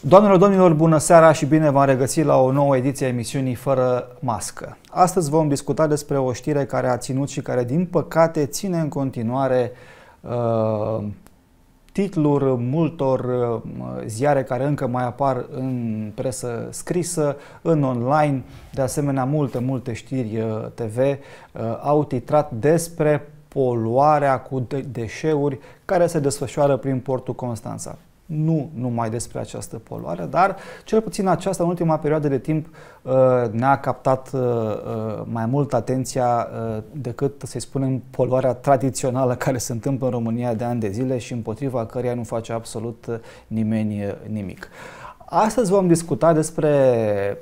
Doamnelor, domnilor, bună seara și bine v-am regăsit la o nouă ediție a emisiunii Fără Mască. Astăzi vom discuta despre o știre care a ținut și care, din păcate, ține în continuare titluri multor ziare care încă mai apar în presă scrisă, în online. De asemenea, multe știri TV au titrat despre poluarea cu deșeuri care se desfășoară prin portul Constanța. Nu numai despre această poluare, dar cel puțin aceasta în ultima perioadă de timp ne-a captat mai mult atenția decât, să-i spunem, poluarea tradițională care se întâmplă în România de ani de zile și împotriva căreia nu face absolut nimeni nimic. Astăzi vom discuta despre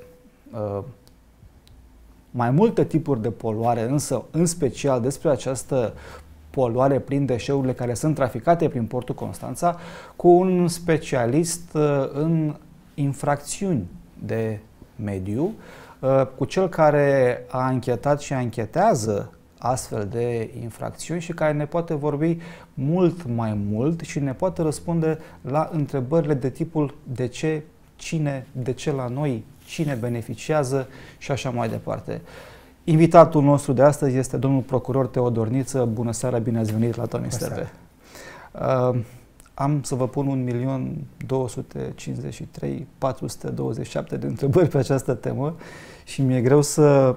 mai multe tipuri de poluare, însă în special despre această poluare prin deșeurile care sunt traficate prin portul Constanța, cu un specialist în infracțiuni de mediu, cu cel care a anchetat și anchetează astfel de infracțiuni și care ne poate vorbi mult mai mult și ne poate răspunde la întrebările de tipul de ce, cine, de ce la noi, cine beneficiază și așa mai departe. Invitatul nostru de astăzi este domnul procuror Teodor Niță. Bună seara, bine ați venit la Tomis TV. Am să vă pun 1.253.427 de întrebări pe această temă și mi-e greu să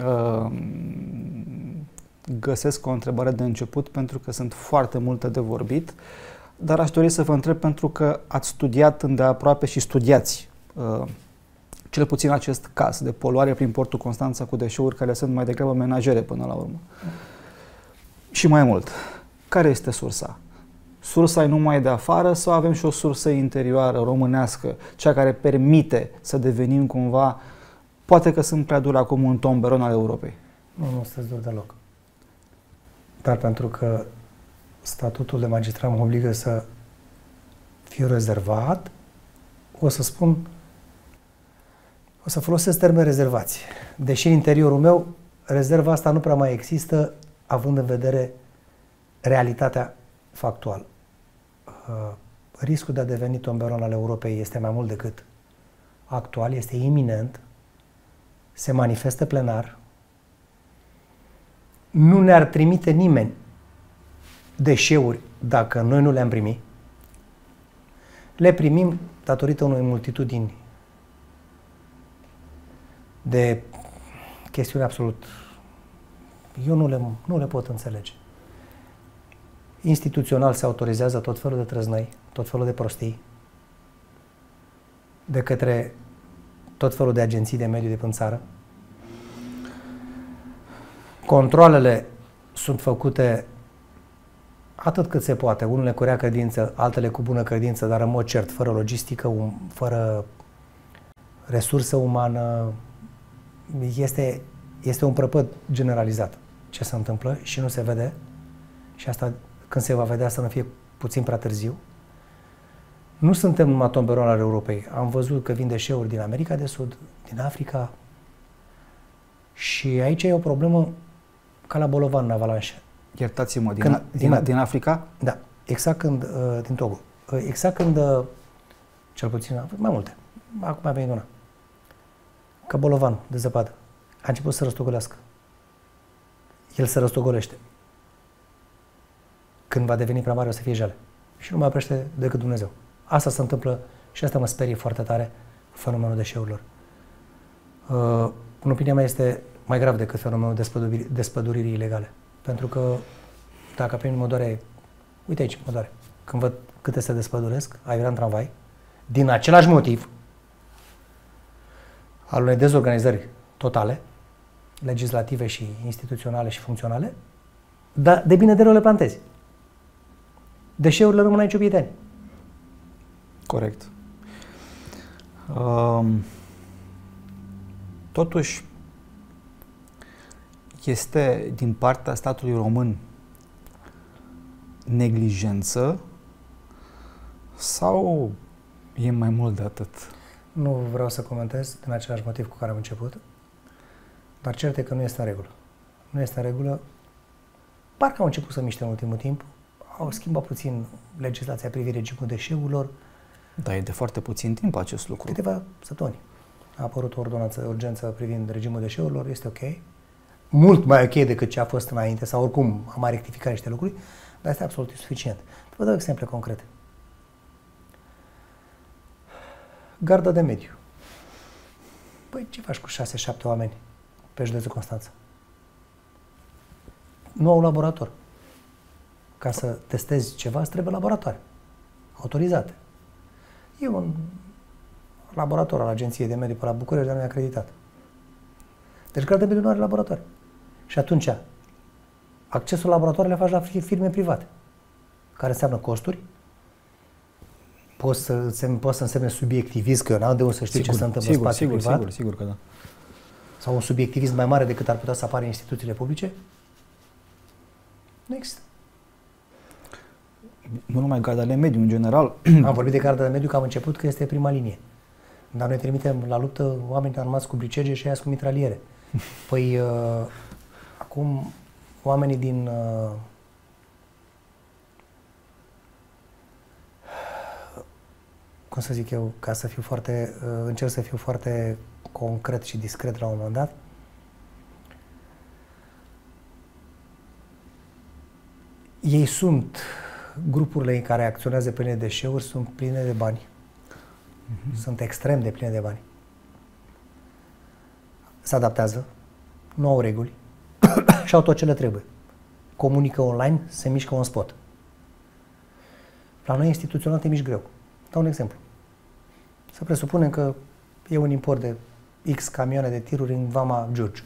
găsesc o întrebare de început pentru că sunt foarte multe de vorbit, dar aș dori să vă întreb pentru că ați studiat îndeaproape și studiați cel puțin acest caz de poluare prin portul Constanța cu deșeuri care sunt mai degrabă menajere până la urmă. Și mai mult, care este sursa? Sursa e numai de afară sau avem și o sursă interioară, românească, cea care permite să devenim cumva, poate că sunt prea dur acum, un tomberon al Europei? Nu sunteți dur deloc. Dar pentru că statutul de magistrat mă obligă să fiu rezervat, o să folosesc termen rezervație. Deși în interiorul meu, rezerva asta nu prea mai există, având în vedere realitatea factuală. Riscul de a deveni tomberon al Europei este mai mult decât actual, este iminent, se manifestă plenar, nu ne-ar trimite nimeni deșeuri dacă noi nu le-am primit. Le primim datorită unei multitudini de chestiuni absolut, eu nu le pot înțelege. Instituțional se autorizează tot felul de trăznăi, tot felul de prostii, de către tot felul de agenții de mediu de până țară. Controalele sunt făcute atât cât se poate, unele cu rea credință, altele cu bună credință, dar în mod cert, fără logistică, fără resursă umană. Este un prăpăd generalizat ce se întâmplă și nu se vede. Și asta, când se va vedea, să nu fie puțin prea târziu. Nu suntem numai tomberon al Europei. Am văzut că vin deșeuri din America de Sud, din Africa. Și aici e o problemă ca la Bolovan în avalanșă. Iertați-mă, din Africa? Da, exact când, din Togo. Exact când, cel puțin, mai multe. Acum a venit una. Ca bolovanul de zăpadă. A început să răstogolească. El se răstogolește. Când va deveni prea mare, o să fie jale. Și nu mai oprește decât Dumnezeu. Asta se întâmplă și asta mă sperie foarte tare, fenomenul deșeurilor. În opinia mea, este mai grav decât fenomenul despăduririi ilegale. Pentru că dacă pe mine mă doare, uite aici, mă doare. Când văd câte se despăduresc, aiurea în tramvai, din același motiv, al unei dezorganizări totale, legislative și instituționale și funcționale, dar de bine de rău le plantezi. Deșeurile rămân aici 8 de ani. Corect. Totuși, este din partea statului român neglijență sau e mai mult de atât? Nu vreau să comentez din același motiv cu care am început, dar cert e că nu este în regulă. Nu este în regulă. Parcă au început să miște în ultimul timp, au schimbat puțin legislația privind regimul deșeurilor, Dar e de foarte puțin timp acest lucru. Câteva săptămâni. A apărut o ordonanță de urgență privind regimul deșeurilor, este ok. Mult mai ok decât ce a fost înainte, sau oricum am mai rectificat niște lucruri, dar este absolut insuficient. Vă dau exemple concrete. Garda de mediu. Păi ce faci cu 6-7 oameni pe județul Constanța? Nu au laborator. Ca să testezi ceva, îți trebuie laboratoare autorizate. E un laborator al Agenției de Mediu pe la București, dar nu e acreditat. Deci Garda de Mediu nu are laboratoare. Și atunci, accesul la laboratoare le faci la firme private, care înseamnă costuri. Poți să însemne subiectivism, că eu n-am de unde să știu ce se întâmplă în spațiu privat. Sigur că da. Sau un subiectivism mai mare decât ar putea să apară în instituțiile publice. Nu există. Nu numai Garda de Mediu, în general. Am vorbit de Garda de Mediu că am început că este prima linie. Dar noi trimitem la luptă oameni armați cu bricege și aia cu mitraliere. Păi, acum, oamenii din... cum să zic eu, ca să fiu foarte... încerc să fiu foarte concret și discret la un moment dat. Ei sunt... Grupurile care acționează pline de deșeuri sunt pline de bani. Sunt extrem de pline de bani. Se adaptează, nu au reguli și au tot ce le trebuie. Comunică online, se mișcă un spot. La noi instituțional te miști greu. Dau un exemplu. Să presupunem că e un import de X camioane de tiruri în Vama Giurgiu.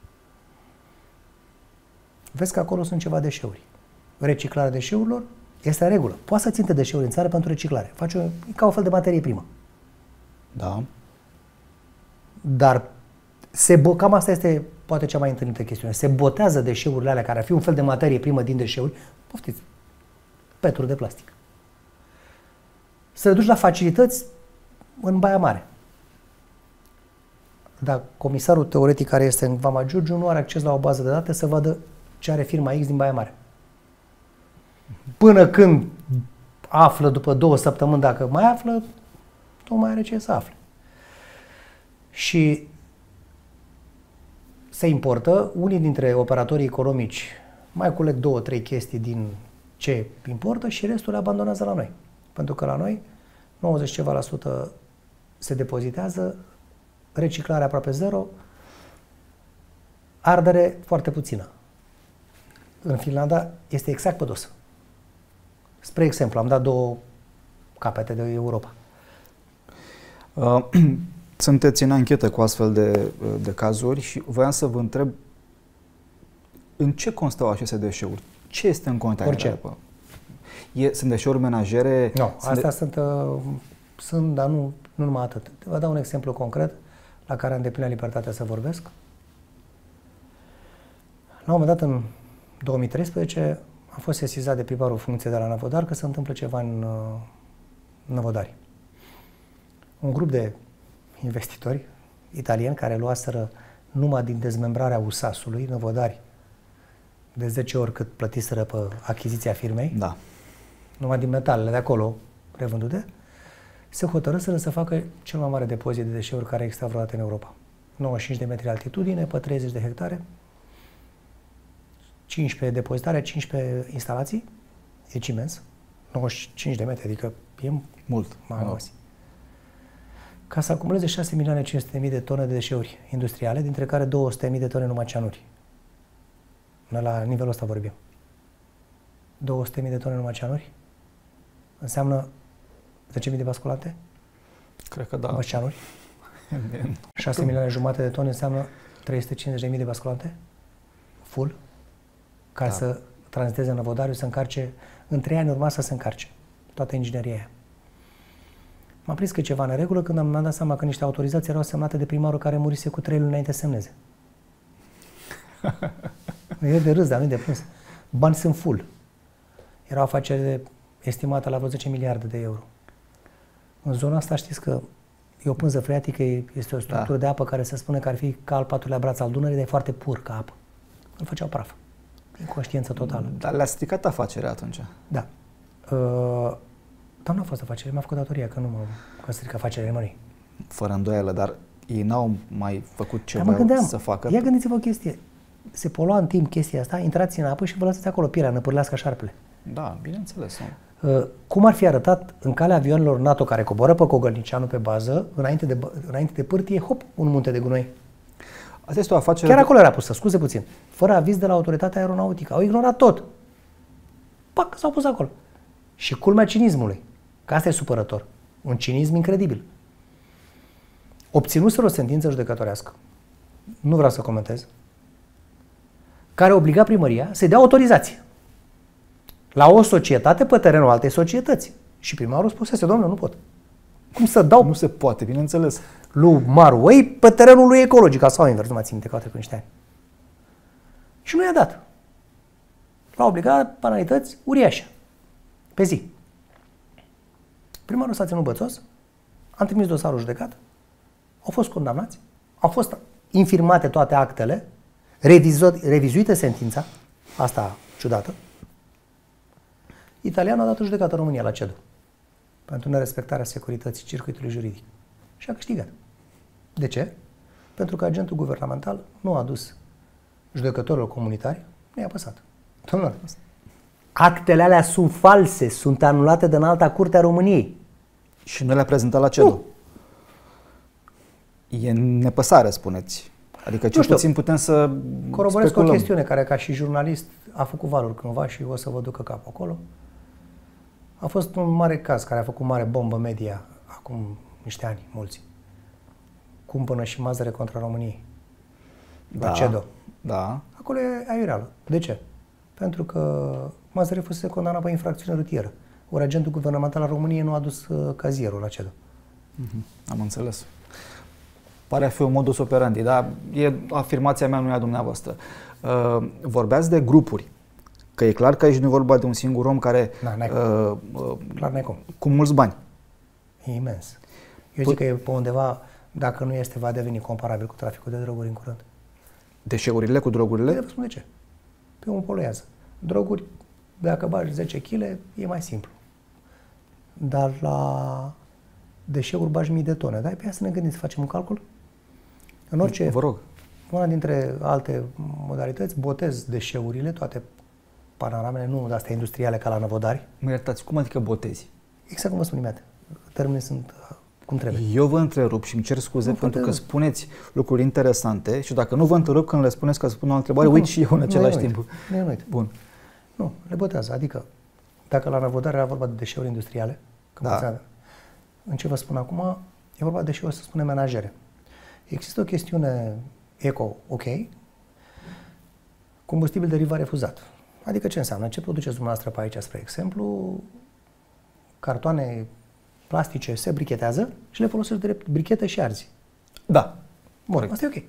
Vezi că acolo sunt ceva deșeuri. Reciclarea deșeurilor este în regulă. Poate să ținte deșeuri în țară pentru reciclare. E ca o fel de materie primă. Da. Dar cam asta este poate cea mai întâlnită chestiune. Se botează deșeurile alea care ar fi un fel de materie primă din deșeuri, poftiți, petru de plastic. Să le duci la facilități în Baia Mare. Dar comisarul teoretic care este în Vama Giurgiu nu are acces la o bază de date să vadă ce are firma X din Baia Mare. Până când află după 2 săptămâni, dacă mai află, nu mai are ce să afle. Și se importă, unii dintre operatorii economici mai culeg 2-3 chestii din ce importă și restul le abandonează la noi. Pentru că la noi 90 ceva la sută se depozitează, reciclarea aproape zero, ardere foarte puțină. În Finlanda este exact pe dos. Spre exemplu, am dat 2 capete de Europa. Sunteți în anchetă cu astfel de cazuri și voiam să vă întreb în ce constau aceste deșeuri? Ce este în container? Sunt deșeuri menajere? Nu, astea sunt, dar nu numai atât. Vă dau un exemplu concret la care am deplină libertatea să vorbesc. La un moment dat, în 2013, am fost sesizat de primarul funcție de la Năvodar că se întâmplă ceva în Năvodari. Un grup de investitori italieni care luaseră numai din dezmembrarea USAS-ului, Năvodari, de 10 ori cât plătiseră pe achiziția firmei, da, numai din metalele de acolo revândute, se hotărâsără să facă cel mai mare depozit de deșeuri care exista vreodată în Europa. 95 de metri altitudine, pe 30 de hectare, 15 depozitare, 15 instalații, e imens, 95 de metri, adică e mult. Ca să acumuleze 6.500.000 de tone de deșeuri industriale, dintre care 200.000 de tone numai cianuri. Noi la nivelul ăsta vorbim. 200.000 de tone numai cianuri înseamnă 10.000 de basculante? Cred că da. Numai cianuri? 6 milioane jumate de tone înseamnă 350.000 de basculante? Full? Ca să tranziteze în Năvodariu, să încarce, în 3 ani urma să se încarce toată ingineria aia. M-am prins că e ceva în regulă când am dat seama că niște autorizații erau semnate de primarul care murise cu 3 luni înainte să semneze. E de râs, dar nu de plâns. Bani sunt full. Era o afacere estimată la vreo 10 miliarde de euro. În zona asta știți că e o pânză freatică, este o structură de apă care se spune că ar fi ca al 4-lea braț al Dunării, dar e foarte pur ca apă. Îl făceau praf. Inconștiență totală. Dar le-a stricat afacerea atunci. Da. Dar nu a fost afacere, mi-a făcut datoria, că nu mă strică afacerea nimănui. Fără îndoială, dar ei n-au mai făcut ceva Dar mă gândeam, să facă. ia gândiți-vă o chestie. Se polua în timp chestia asta, intrați în apă și vă lăsați acolo pielea, năpârlească șarpele. Da, bineînțeles. Cum ar fi arătat în calea avionilor NATO care coboră pe Cogălnicianu pe bază, înainte de pârtie, hop, un munte de gunoi. Asta este o afacere... Chiar acolo era pusă, scuze puțin. Fără aviz de la autoritatea aeronautică. Au ignorat tot. Pac, s-au pus acolo. Și culmea cinismului. Că asta e supărător. Un cinism incredibil. Obținuseră o sentință judecătorească. Nu vreau să comentez. Care obliga primăria să-i dea autorizație la o societate pe terenul altei societăți. Și primarul spusese, domnule, nu pot. Cum să dau? Nu se poate, bineînțeles. Lui Maruei pe terenul lui ecologic, sau invers, nu mai țin minte că au trecut niște ani. Și nu i-a dat. L-a obligat penalități uriașe. Pe zi. Primarul s-a ținut bățos, am trimis dosarul judecat, au fost condamnați, au fost infirmate toate actele, revizuită sentința, asta ciudată. Italianul a dat o judecată în România la CEDO pentru nerespectarea securității circuitului juridic. Și a câștigat. De ce? Pentru că agentul guvernamental nu a adus judecătorilor comunitari, nu i-a păsat. Domnule, actele alea sunt false, sunt anulate de Înalta Curte a României. Și nu le-a prezentat la CEDO. E nepăsare, spuneți. Adică cel puțin putem să coroboresc speculăm. o chestiune care, ca și jurnalist, a făcut valuri cândva și o să vă ducă capul acolo. A fost un mare caz care a făcut mare bombă media acum niște ani, mulți. Cumpănă și Mazăre contra României. La CEDO. Da. Acolo e aiureală. De ce? Pentru că Mazăre fusese condamnat pe infracțiune rutieră. Ori agentul guvernamental al României nu a adus cazierul la CEDO. Am înțeles. Pare a fi un modus operandi, dar e afirmația mea, nu e a dumneavoastră. Vorbeați de grupuri. Că e clar că aici nu e vorba de un singur om care... Clar n-ai cum. Cu mulți bani. E imens. Eu zic că e pe undeva, dacă nu este, va deveni comparabil cu traficul de droguri în curând. Deșeurile cu drogurile? Vă spun de ce. Pe un poluează. Droguri, dacă bagi 10 kg, e mai simplu. Dar la deșeuri bagi mii de tone. Dar pe să ne gândim să facem un calcul? În orice... Vă rog. Una dintre alte modalități, botez deșeurile, toate panoramele, nu de astea industriale ca la năvodari. Mă iertați, cum adică botezi? Exact cum vă spun imediat. Termenii sunt cum trebuie. Eu vă întrerup și îmi cer scuze pentru că spuneți lucruri interesante și dacă nu vă întrerup când le spuneți ca să spun o întrebare, uit și eu în același timp. Nu uit. Bun. Nu, le botează. Adică, dacă la năvodari era vorba de deșeuri industriale, în ce vă spun acum, e vorba de deșeuri, să spunem, menajere. Există o chestiune eco, ok, combustibil derivat refuzat. Adică ce înseamnă? Ce produceți dumneavoastră pe aici, spre exemplu, cartoane plastice se brichetează și le folosești de brichetă și arzi. Da. Bun, asta e ok.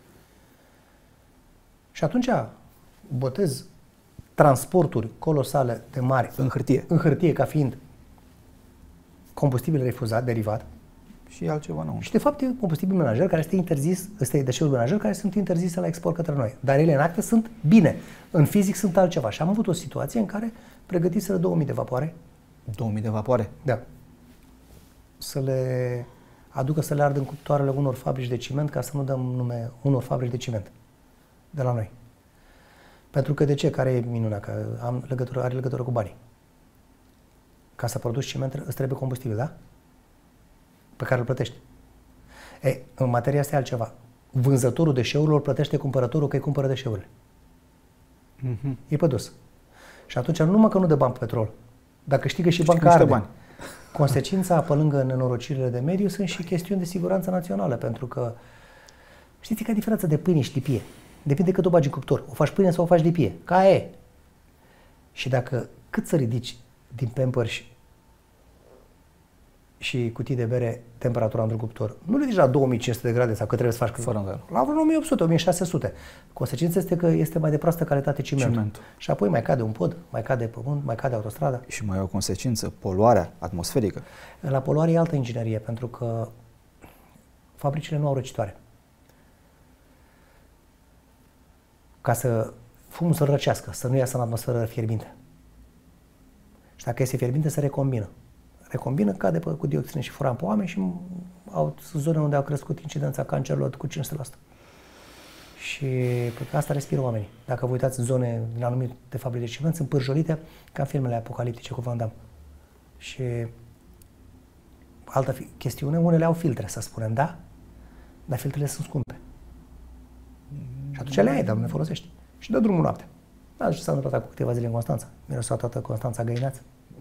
Și atunci botez transporturi colosale de mari în hârtie ca fiind combustibil refuzat, derivat. Și altceva nu. Și de fapt e combustibil menajer care este interzis, ăsta e deșeuri menajer care sunt interzise la export către noi. Dar ele în acte sunt bine, în fizic sunt altceva. Și am avut o situație în care pregătiseră 2000 de vapoare. 2000 de vapoare? Da. Să le aducă să le ardă în cuptoarele unor fabrici de ciment, ca să nu dăm nume unor fabrici de ciment de la noi. Pentru că de ce? Care e minunea? Că are legătură cu banii. Ca să produci ciment îți trebuie combustibil, da? Pe care îl plătești. În materia asta e altceva. Vânzătorul deșeurilor plătește cumpărătorul că îi cumpără deșeurile. E pe dos. Și atunci nu numai că nu dă bani pe petrol, dar câștigă și banca arde. Bani. Consecința, pe lângă nenorocirile de mediu, sunt și chestiuni de siguranță națională, pentru că știți că e diferența de pâine și lipie. Depinde cât o bagi în cuptor. O faci pâine sau o faci lipie. Ca e. Și dacă cât să ridici din Pampers și cutii de bere temperatura într-un cuptor, nu ridici la 2500 de grade sau cât trebuie să faci. Fără îndoială. La vreo 1800, 1600. Consecința este că este mai de proastă calitate cimentul. Și apoi mai cade un pod, mai cade pământ, mai cade autostrada. Și mai e o consecință, poluarea atmosferică. La poluare e altă inginerie, pentru că fabricile nu au răcitoare. Ca să fumul să răcească, să nu iasă în atmosferă fierbinte. Și dacă este fierbinte, se recombină. recombină, cade cu dioxină și furan pe oameni și au zone unde a crescut incidența cancerului cu 500%. Și pe asta respiră oamenii. Dacă vă uitați în zone din anumite fabrici de ciment, sunt pârjolite ca în filmele apocaliptice cu Van Damme. Și altă chestiune, unele au filtre, să spunem, da? Dar filtrele sunt scumpe. Și atunci le ai, dar nu le folosești. Și dă drumul noaptea. Da, ce s-a întâmplat cu câteva zile în Constanța. Mirosea toată Constanța găinață.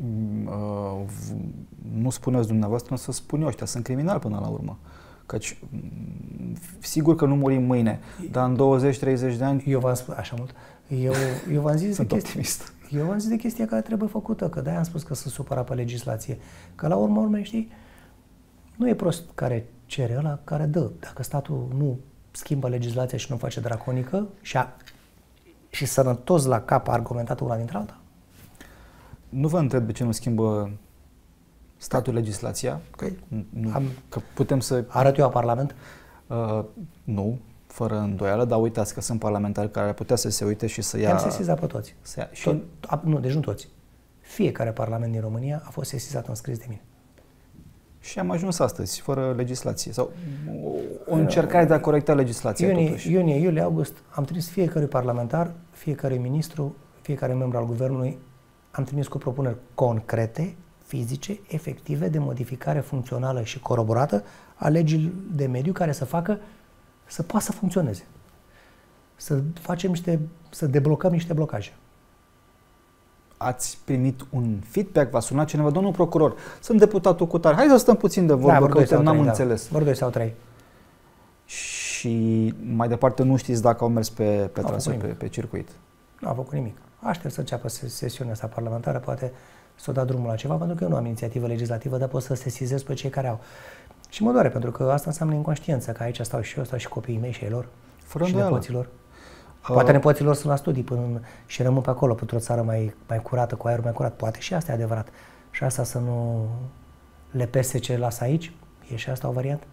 Nu spuneți dumneavoastră, să spun eu, ăștia sunt criminali până la urmă. Căci, sigur că nu murim mâine, dar în 20-30 de ani... Eu v-am spus așa mult. Eu v-am zis sunt optimist. Eu v-am zis de chestia care trebuie făcută, că de-aia am spus că sunt supărat pe legislație. Că la urmă, știi, nu e prost care cere, ăla care dă. Dacă statul nu schimbă legislația și nu face draconică și sănătos la cap argumentatul una dintre alta? Nu vă întreb de ce nu schimbă statul legislația. Că putem să... Arăt eu la Parlament? Nu, fără îndoială, dar uitați că sunt parlamentari care ar putea să se uite și să ia... Am sesizat pe toți. Nu, deci nu toți. Fiecare parlament din România a fost sesizat în scris de mine. Și am ajuns astăzi, fără legislație. Sau o încercare de a corecta legislația, iunie, iulie, august, am trimis fiecare parlamentar, fiecare ministru, fiecare membru al guvernului, am trimis cu propuneri concrete, fizice, efective, de modificare funcțională și coroborată a legii de mediu care să poată să funcționeze. Să deblocăm niște blocaje. Ați primit un feedback, v-a sunat cineva, domnul procuror, sunt deputatul Cutar, hai să stăm puțin de vorbă, că n-am înțeles. Vor 2 sau 3. Și mai departe nu știți dacă au mers pe traseu, pe circuit. Nu a făcut nimic. Aștept să înceapă sesiunea asta parlamentară, poate să o dea drumul la ceva, pentru că eu nu am inițiativă legislativă, dar pot să sesizez pe cei care au. Și mă doare, pentru că asta înseamnă inconștiență, că aici stau și eu, stau și copiii mei și ei lor, și nepoților. Poate nepoților sunt la studii și rămân pe acolo, pentru o țară mai curată, cu aerul mai curat. Poate și asta e adevărat. Și asta să nu le pese ce las aici? E și asta o variantă?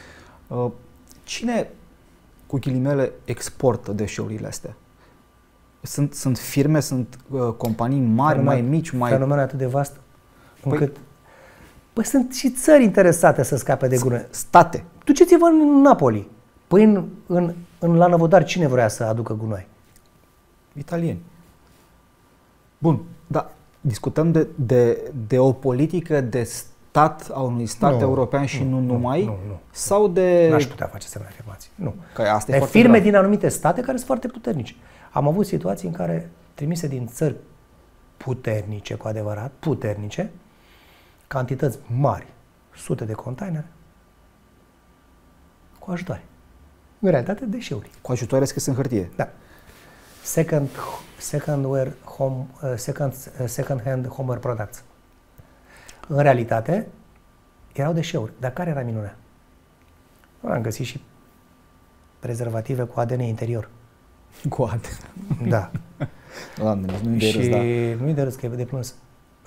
Cine, cu ghilimele, exportă deșeurile astea? Sunt firme, sunt companii mari, mai mici, mai... Fenomenul atât de vast încât... Păi sunt și țări interesate să scape de gunoi. State. Duceți-vă în Napoli. Păi la Năvodar cine vrea să aducă gunoi? Italieni. Bun, dar discutăm de o politică de stat a unui stat european și nu numai? Nu. Sau de... N-aș putea face asemenea afirmații. Nu. Că asta de firme din anumite state care sunt foarte puternice. Am avut situații în care trimise din țări puternice, cu adevărat, puternice, cantități mari, sute de containere, cu ajutoare. În realitate, deșeuri. Cu ajutoare scris în hârtie. Da. Second-hand home products. În realitate, erau deșeuri. Dar care era minunea? Am găsit și prezervative cu ADN interior. Cu ADN? Da. Doamne, nu-i de râs, da. Nu-i de râs, că e de plâns.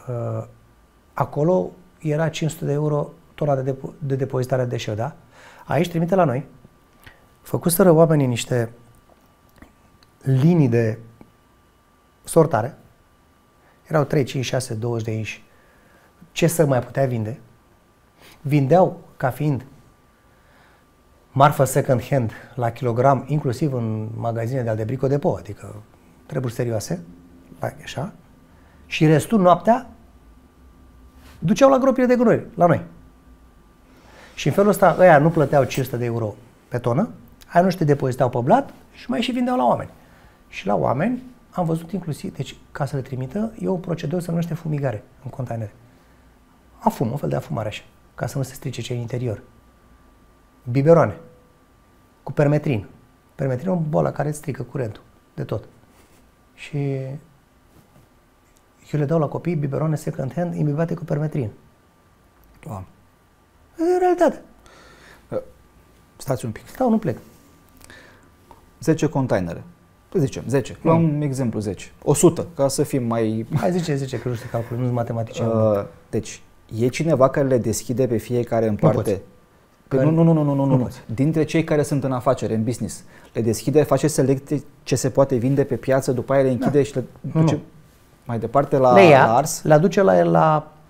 Acolo era 500 de euro tona de depozitare de deșeu, da? Aici trimite la noi. Făcuseră oamenii niște linii de sortare. Erau 3, 5, 6, 20 de inși. Ce să mai putea vinde? Vindeau ca fiind marfă second hand la kilogram, inclusiv în magazine de Aldebrico Depot, adică treburi serioase, așa, și restul noaptea duceau la gropile de gunoi, la noi. Și în felul ăsta, ăia nu plăteau 500 de euro pe tonă, aia nu știu, depozitau pe blat și mai și vindeau la oameni. Și la oameni am văzut inclusiv, deci ca să le trimită, e o procedură se numește fumigare în containere. Afum, un fel de afumare așa, ca să nu se strice ce în interior. Biberoane cu permetrin. Permetrin e o bolă care îți strică curentul de tot. Și eu le dau la copii biberoane second hand imbibate cu permetrin. Doamne. E realitate. Stați un pic. Stau, nu plec. 10 containere. Zicem, 10. Luăm un exemplu 10. 100, ca să fim mai... Hai 10, că nu știu calcul, nu-s matematician. Deci, e cineva care le deschide pe fiecare în parte? Nu. Dintre cei care sunt în afacere, în business, le deschide, face selecție ce se poate vinde pe piață, după aia le închide și le duce mai departe la ars? Le aduce la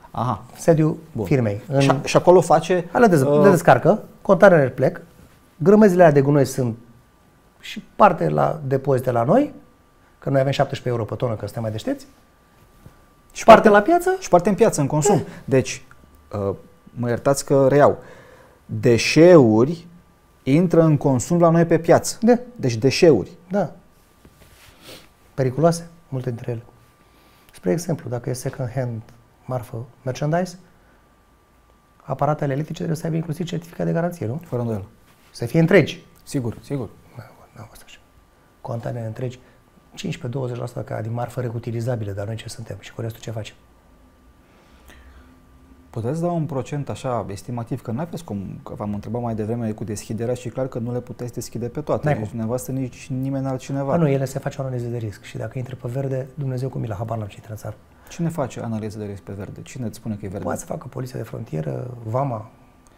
Aha. Sediul firmei. Și acolo face... Le descarcă, containerele plec, grămezile alea de gunoi sunt și parte la depozite la noi, că noi avem 17 euro pe tonă, că suntem mai deștepți, și parte la piață. Și parte în piață, în consum. Deci, mă iertați că reiau, deșeuri intră în consum la noi pe piață. Deci deșeuri. Da. Periculoase, multe dintre ele. Spre exemplu, dacă e second hand marfă merchandise, aparatele electrice trebuie să aibă inclusiv certificat de garanție, nu? Fără îndoială. Să fie întregi. Sigur. N-am fost așa. Containere întregi, 15-20% ca din marfă reutilizabile, dar noi ce suntem și cu restul ce facem? Puteți da un procent așa estimativ, că n-aveți cum, că v-am întrebat mai devreme cu deschiderea și clar că nu le puteți deschide pe toate, nici dumneavoastră, nici nimeni altcineva. Nu, ele se face o analiză de risc și dacă intră pe verde, Dumnezeu cu mila, habar n-am ce intră în țară. Cine face analiză de risc pe verde? Cine îți spune că e verde? Poate să facă poliția de frontieră, vama.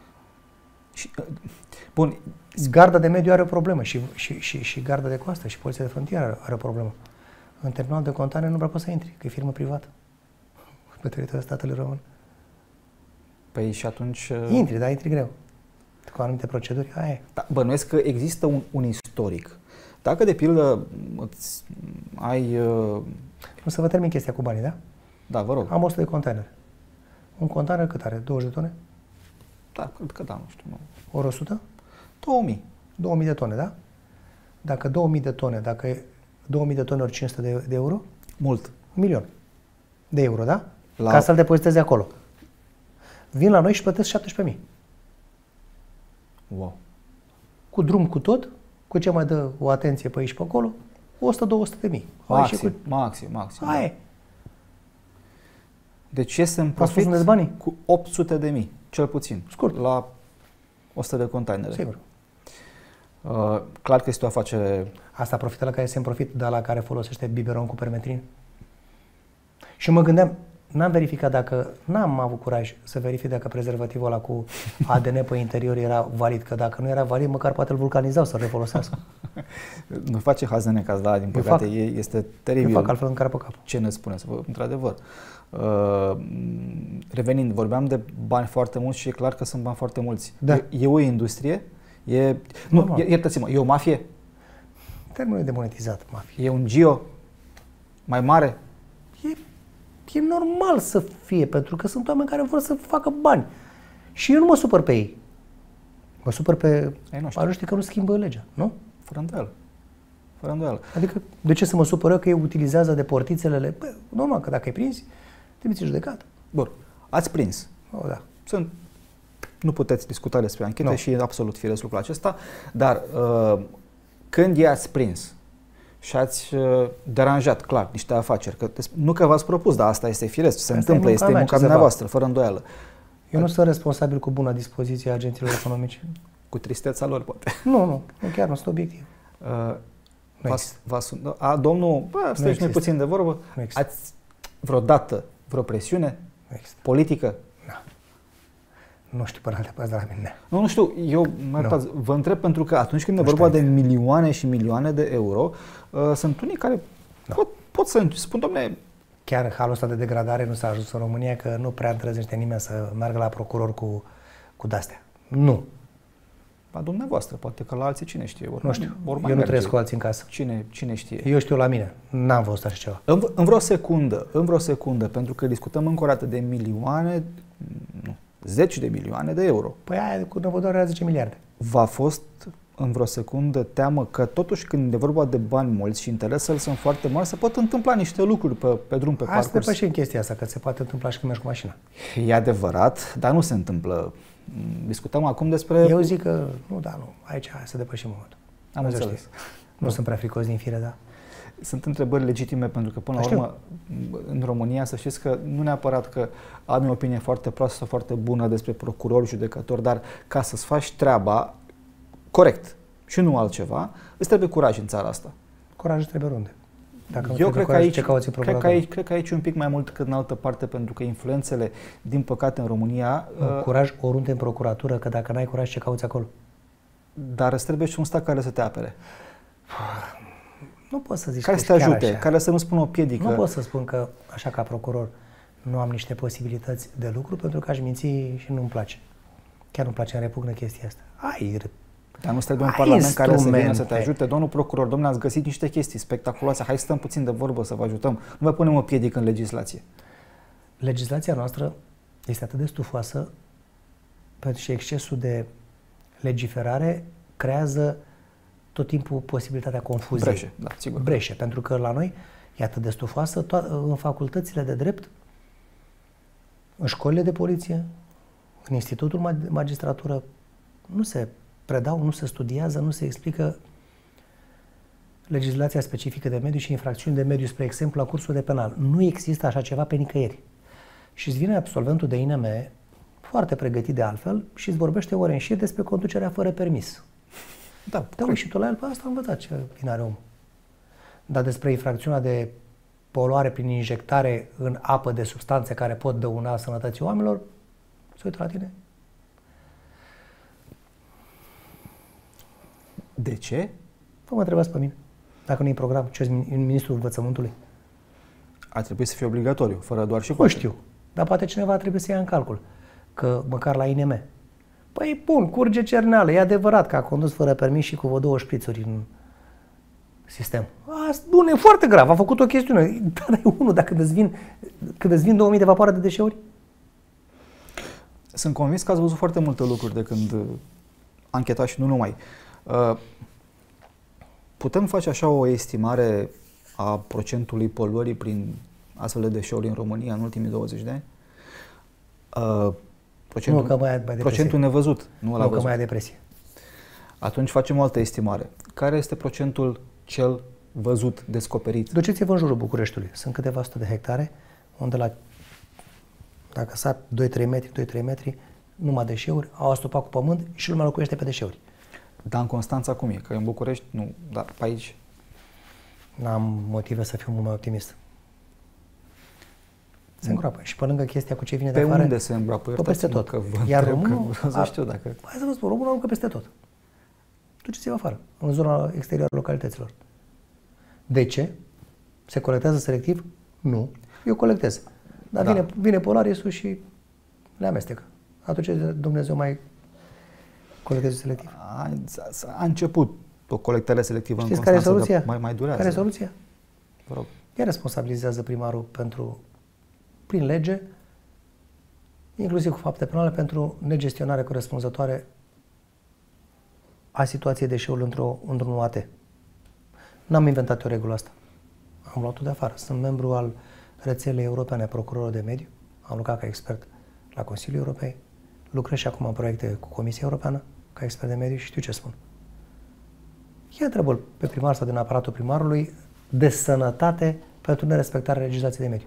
Bun. Garda de mediu are o problemă și garda de coastă și poliția de frontieră are o problemă. În terminal de container nu prea poți să intri, că e firmă privată pe teritoriul statului român. Păi și atunci... Intri, dar intri greu. Cu anumite proceduri, aia e. Da, bănuiesc că există un istoric. Dacă, de pildă, ai... Nu să vă termin chestia cu banii, da? Da, vă rog. Am 100 de containere. Un container cât are? 20 de tone? Da, cred că da, nu știu. Ori 100? 2000. 2000 de tone, da? Dacă 2000 de tone, dacă e 2000 de tone ori 500 de euro? Mult. 1.000.000 de euro, da? Ca să-l depoziteze acolo. Vin la noi și plătesc 17.000. Wow. Cu drum, cu tot, cu ce mai dă o atenție pe aici pe acolo, 100-200 de mii. Maxim. Aia e. Deci este în profit cu 800 de mii, cel puțin. Scurt. La 100 de containere. Sigur. Clar că este o afacere... Asta profită la care se în profit, dar la care folosește biberon cu permetrin. Și mă gândeam, n-am verificat dacă, n-am avut curaj să verific dacă prezervativul ăla cu ADN pe interior era valid, că dacă nu era valid, măcar poate îl vulcanizau să-l refolosească. Nu face HZN, da, din păcate, este teribil. Eu fac altfel în care pe cap. Ce ne spuneți? Într-adevăr. Revenind, vorbeam de bani foarte mulți și e clar că sunt bani foarte mulți. Da. E o industrie? Iertați-mă, e o mafie? Termenul e demonetizat, mafie. E un gio mai mare? E normal să fie, pentru că sunt oameni care vor să facă bani. Și eu nu mă supăr pe ei. Mă supăr pe ăștia că nu schimbă legea, nu? Fără îndoială. Adică, de ce să mă supăr eu că ei utilizează de portițelele? Bă, normal că dacă ai prins, trimiți judecată. Bun. Ați prins. Da. Nu puteți discuta despre anchete și e absolut firesc lucrul acesta, dar când i-ați prins și ați deranjat, clar, niște afaceri, că nu că v-ați propus, dar asta este firesc, se întâmplă, este munca dumneavoastră, fără îndoială. Eu nu sunt responsabil cu buna dispoziție a agenților economici. Cu tristețea lor, poate. Nu, chiar nu sunt obiectiv. Domnul, stai și noi puțin de vorbă, ați vreodată vreo presiune politică? Nu știu până de la mine. Nu știu, vă întreb pentru că atunci când e vorba de milioane și milioane de euro, sunt unii care pot să spun, dom'le... Chiar în halul ăsta de degradare nu s-a ajuns în România, că nu prea îndrăznește nimeni să meargă la procuror cu de-astea. Nu. La dumneavoastră, poate că la alții cine știe. Nu știu, eu nu trăiesc cu alții în casă. Cine știe? Eu știu la mine, n-am văzut așa ceva. În vreo secundă, pentru că discutăm încă o dată de milioane, zeci de milioane de euro. Păi aia cu Năvodor era 10 miliarde. V-a fost în vreo secundă teamă că totuși când e vorba de bani mulți și interesele sunt foarte mari, se pot întâmpla niște lucruri pe drum, pe parcurs? Asta depășim chestia asta, că se poate întâmpla și când mergi cu mașina. E adevărat, dar nu se întâmplă. Discutăm acum despre... Eu zic că nu, aici să depășim momentul. Am înțeles. Nu sunt prea fricos din fire, da. Sunt întrebări legitime pentru că, până la urmă, în România, să știți că nu neapărat că am o opinie foarte proastă sau foarte bună despre procurori, judecători, dar ca să-ți faci treaba corect și nu altceva, îți trebuie curaj în țara asta. Curajul trebuie unde? Dacă eu cred că aici un pic mai mult decât în altă parte, pentru că influențele, din păcate, în România... Curaj oriunde în procuratură, că dacă n-ai curaj, ce cauți acolo? Dar îți trebuie și un stat care să te apere. Nu pot să zici care să te ajute, care să nu spună o piedică. Nu pot să spun că, așa ca procuror, nu am niște posibilități de lucru pentru că aș minți și nu-mi place. Chiar nu-mi place, îmi repugnă chestia asta. Dar nu stai domnul Parlament care să vină să te ajute? Domnul procuror, domnule, ați găsit niște chestii spectaculoase, hai să stăm puțin de vorbă să vă ajutăm. Nu vă punem o piedică în legislație. Legislația noastră este atât de stufoasă și excesul de legiferare creează tot timpul posibilitatea confuziei. Breșe, da, sigur. Breșe, pentru că la noi e atât de stufoasă, în facultățile de drept, în școlile de poliție, în Institutul de Magistratură, nu se predau, nu se studiază, nu se explică legislația specifică de mediu și infracțiuni de mediu, spre exemplu, la cursul de penal. Nu există așa ceva pe nicăieri. Și îți vine absolventul de INM, foarte pregătit de altfel, și îți vorbește ore în șir despre conducerea fără permis. Da, și tu la el, pe asta am învățat ce bine are omul. Dar despre infracțiunea de poluare prin injectare în apă de substanțe care pot dăuna sănătății oamenilor, se uită la tine. De ce? Vă mă întrebați pe mine. Dacă nu e program, ce e ministrul învățământului? Ar trebui să fie obligatoriu, fără doar și nu știu, dar poate cineva trebuie să ia în calcul că măcar la INM. Păi bun, curge cerneală, e adevărat că a condus fără permis și cu vreo 2 șprițuri în sistem. Bun, e foarte grav, a făcut o chestiune. Dar e unul, dacă când îți vin 2000 de vapoare de deșeuri? Sunt convins că ați văzut foarte multe lucruri de când anchetați și nu numai. Putem face așa o estimare a procentului poluării prin astfel de deșeuri în România în ultimii 20 de ani? Procentul nevăzut. Nu că mai ai depresie. Atunci facem o altă estimare. Care este procentul cel văzut, descoperit? Duceți-vă în jurul Bucureștiului. Sunt câteva sute de hectare unde dacă sap 2-3 metri, numai deșeuri, au astupat cu pământ și lumea locuiește pe deșeuri. Dar în Constanța cum e? Că în București nu, dar pe aici? N-am motive să fiu mult mai optimist. Se îngroapă. Și pe lângă chestia cu ce vine de afară... Pe unde se îngroapă? Peste tot. Că iar românul... știu dacă... Hai să vă spun, românul aruncă peste tot. Duceți-vă afară, în zona exterioară localităților. De ce? Se colectează selectiv? Nu. Eu colectez. Dar vine Polarisul și le amestecă. Atunci Dumnezeu mai colectează selectiv. A început o colectare selectivă. Știți în Constanța, care e soluția? Mai durează. Care e soluția? Vă rog. Ea responsabilizează primarul prin lege, inclusiv cu fapte penale, pentru negestionare corespunzătoare a situației deșeurilor într-un UAT. N-am inventat o regulă asta. Am luat-o de afară. Sunt membru al rețelei europene a procurorilor de mediu. Am lucrat ca expert la Consiliul Europei. Lucrez și acum în proiecte cu Comisia Europeană ca expert de mediu și știu ce spun. Ia întrebă pe primar sau din aparatul primarului de sănătate pentru nerespectarea legislației de mediu.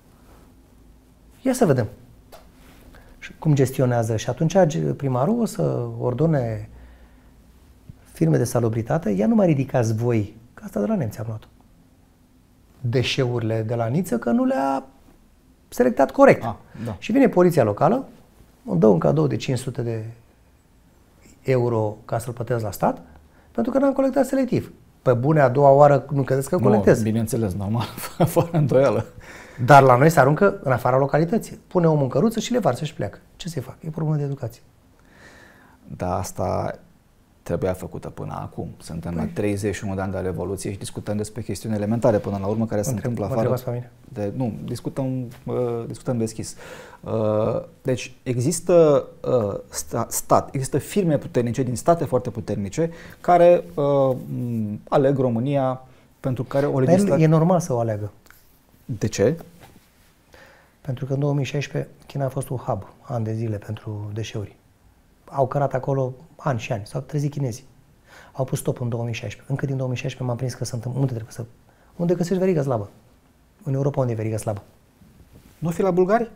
Ia să vedem cum gestionează și atunci primarul o să ordone firme de salubritate, ia nu mai ridicați voi, că asta de la nemți am luat deșeurile de la Niță, că nu le-a selectat corect. Da. Și vine poliția locală, îmi dă un cadou de 500 de euro ca să-l plătesc la stat, pentru că n-am colectat selectiv. Pe bune, a doua oară nu credeți că colectez. Bineînțeles, normal, fără îndoială. Dar la noi se aruncă în afara localității. Pune omul în căruță și le varsă și pleacă. Ce să-i fac? E problemă de educație. Da, asta trebuia făcută până acum. Suntem la 31 de ani de Revoluție și discutăm despre chestiuni elementare până la urmă care se întâmplă afară. Nu, discutăm deschis. Deci există există firme puternice din state foarte puternice care aleg România pentru care o legislație... E normal să o aleagă. De ce? Pentru că în 2016 China a fost un hub, ani de zile, pentru deșeuri. Au cărat acolo ani și ani, s-au trezit chinezii. Au pus stop în 2016. Încă din 2016 m-am prins că sunt unde găsești veriga slabă? În Europa unde e veriga slabă? Nu fi la bulgari?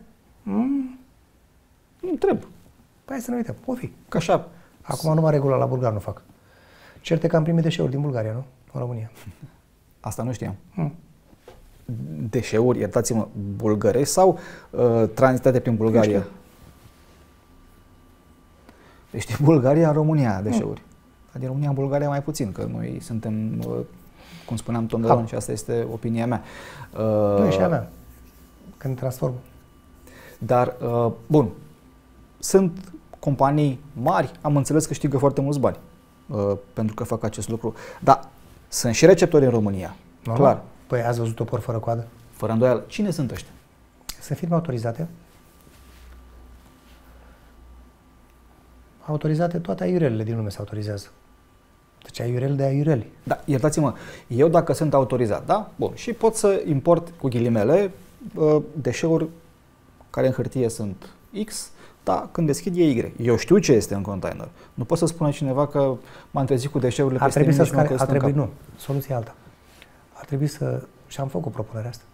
Nu întreb. Păi hai să ne uităm. O fi. Că așa. Acum numai regulă la bulgar nu fac. Certe că am primit deșeuri din Bulgaria, nu? În România. Asta nu știam. Deșeuri, iertați-mă, bulgărești sau tranzitate prin Bulgaria? Deci din Bulgaria în România deșeuri. Din România în Bulgaria mai puțin, că noi suntem, cum spuneam, Tondăron și asta este opinia mea. Nu e și a mea. Când transform. Dar, bun, sunt companii mari, am înțeles că câștigă foarte mulți bani pentru că fac acest lucru. Dar sunt și receptori în România, clar. Păi ați văzut o por fără coadă? Fără îndoială. Cine sunt ăștia? Sunt firme autorizate. Autorizate, toate aiurelele din lume se autorizează. Deci aiurel de aiureli. Da, iertați-mă, eu dacă sunt autorizat, da? Bun, și pot să import cu ghilimele deșeuri care în hârtie sunt X, da, când deschid e Y. Eu știu ce este în container. Nu pot să spună cineva că m-am trezit cu deșeurile peste mine și m-am căzut în cap. Nu, soluția alta. Ar trebui să, și am făcut propunerea asta.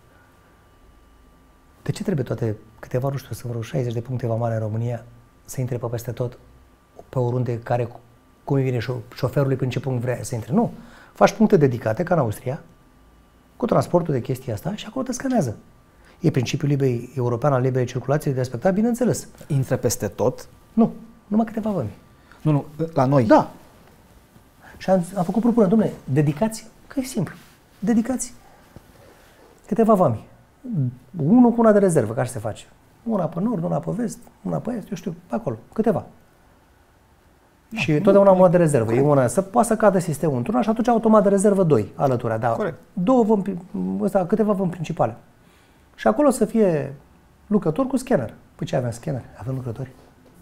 De ce trebuie toate câteva, nu știu, să vreo 60 de puncte vamale în România să intre pe peste tot, pe oriunde care, cum îi vine șoferului prin ce punct vrea să intre? Nu. Faci puncte dedicate, ca în Austria, cu transportul de chestia asta și acolo te scanează. E principiul liberei european al liberei circulației de respectat, bineînțeles. Intră peste tot? Nu, numai câteva vămi. Nu, la noi? Da. Și am făcut propunere, dom'le, dedicați, că e simplu, dedicați câteva vămi. Unul cu una de rezervă, care se face. Una pe nord, una pe vest, una pe est, eu știu, pe acolo, câteva. Da, și totdeauna una de rezervă. Corect. E una să poată să cadă sistemul într-una și atunci automat de rezervă 2 alătura. Da, două vămi, câteva vămi principale. Și acolo să fie lucrător cu scanner. Păi ce avem scanner? Avem lucrători.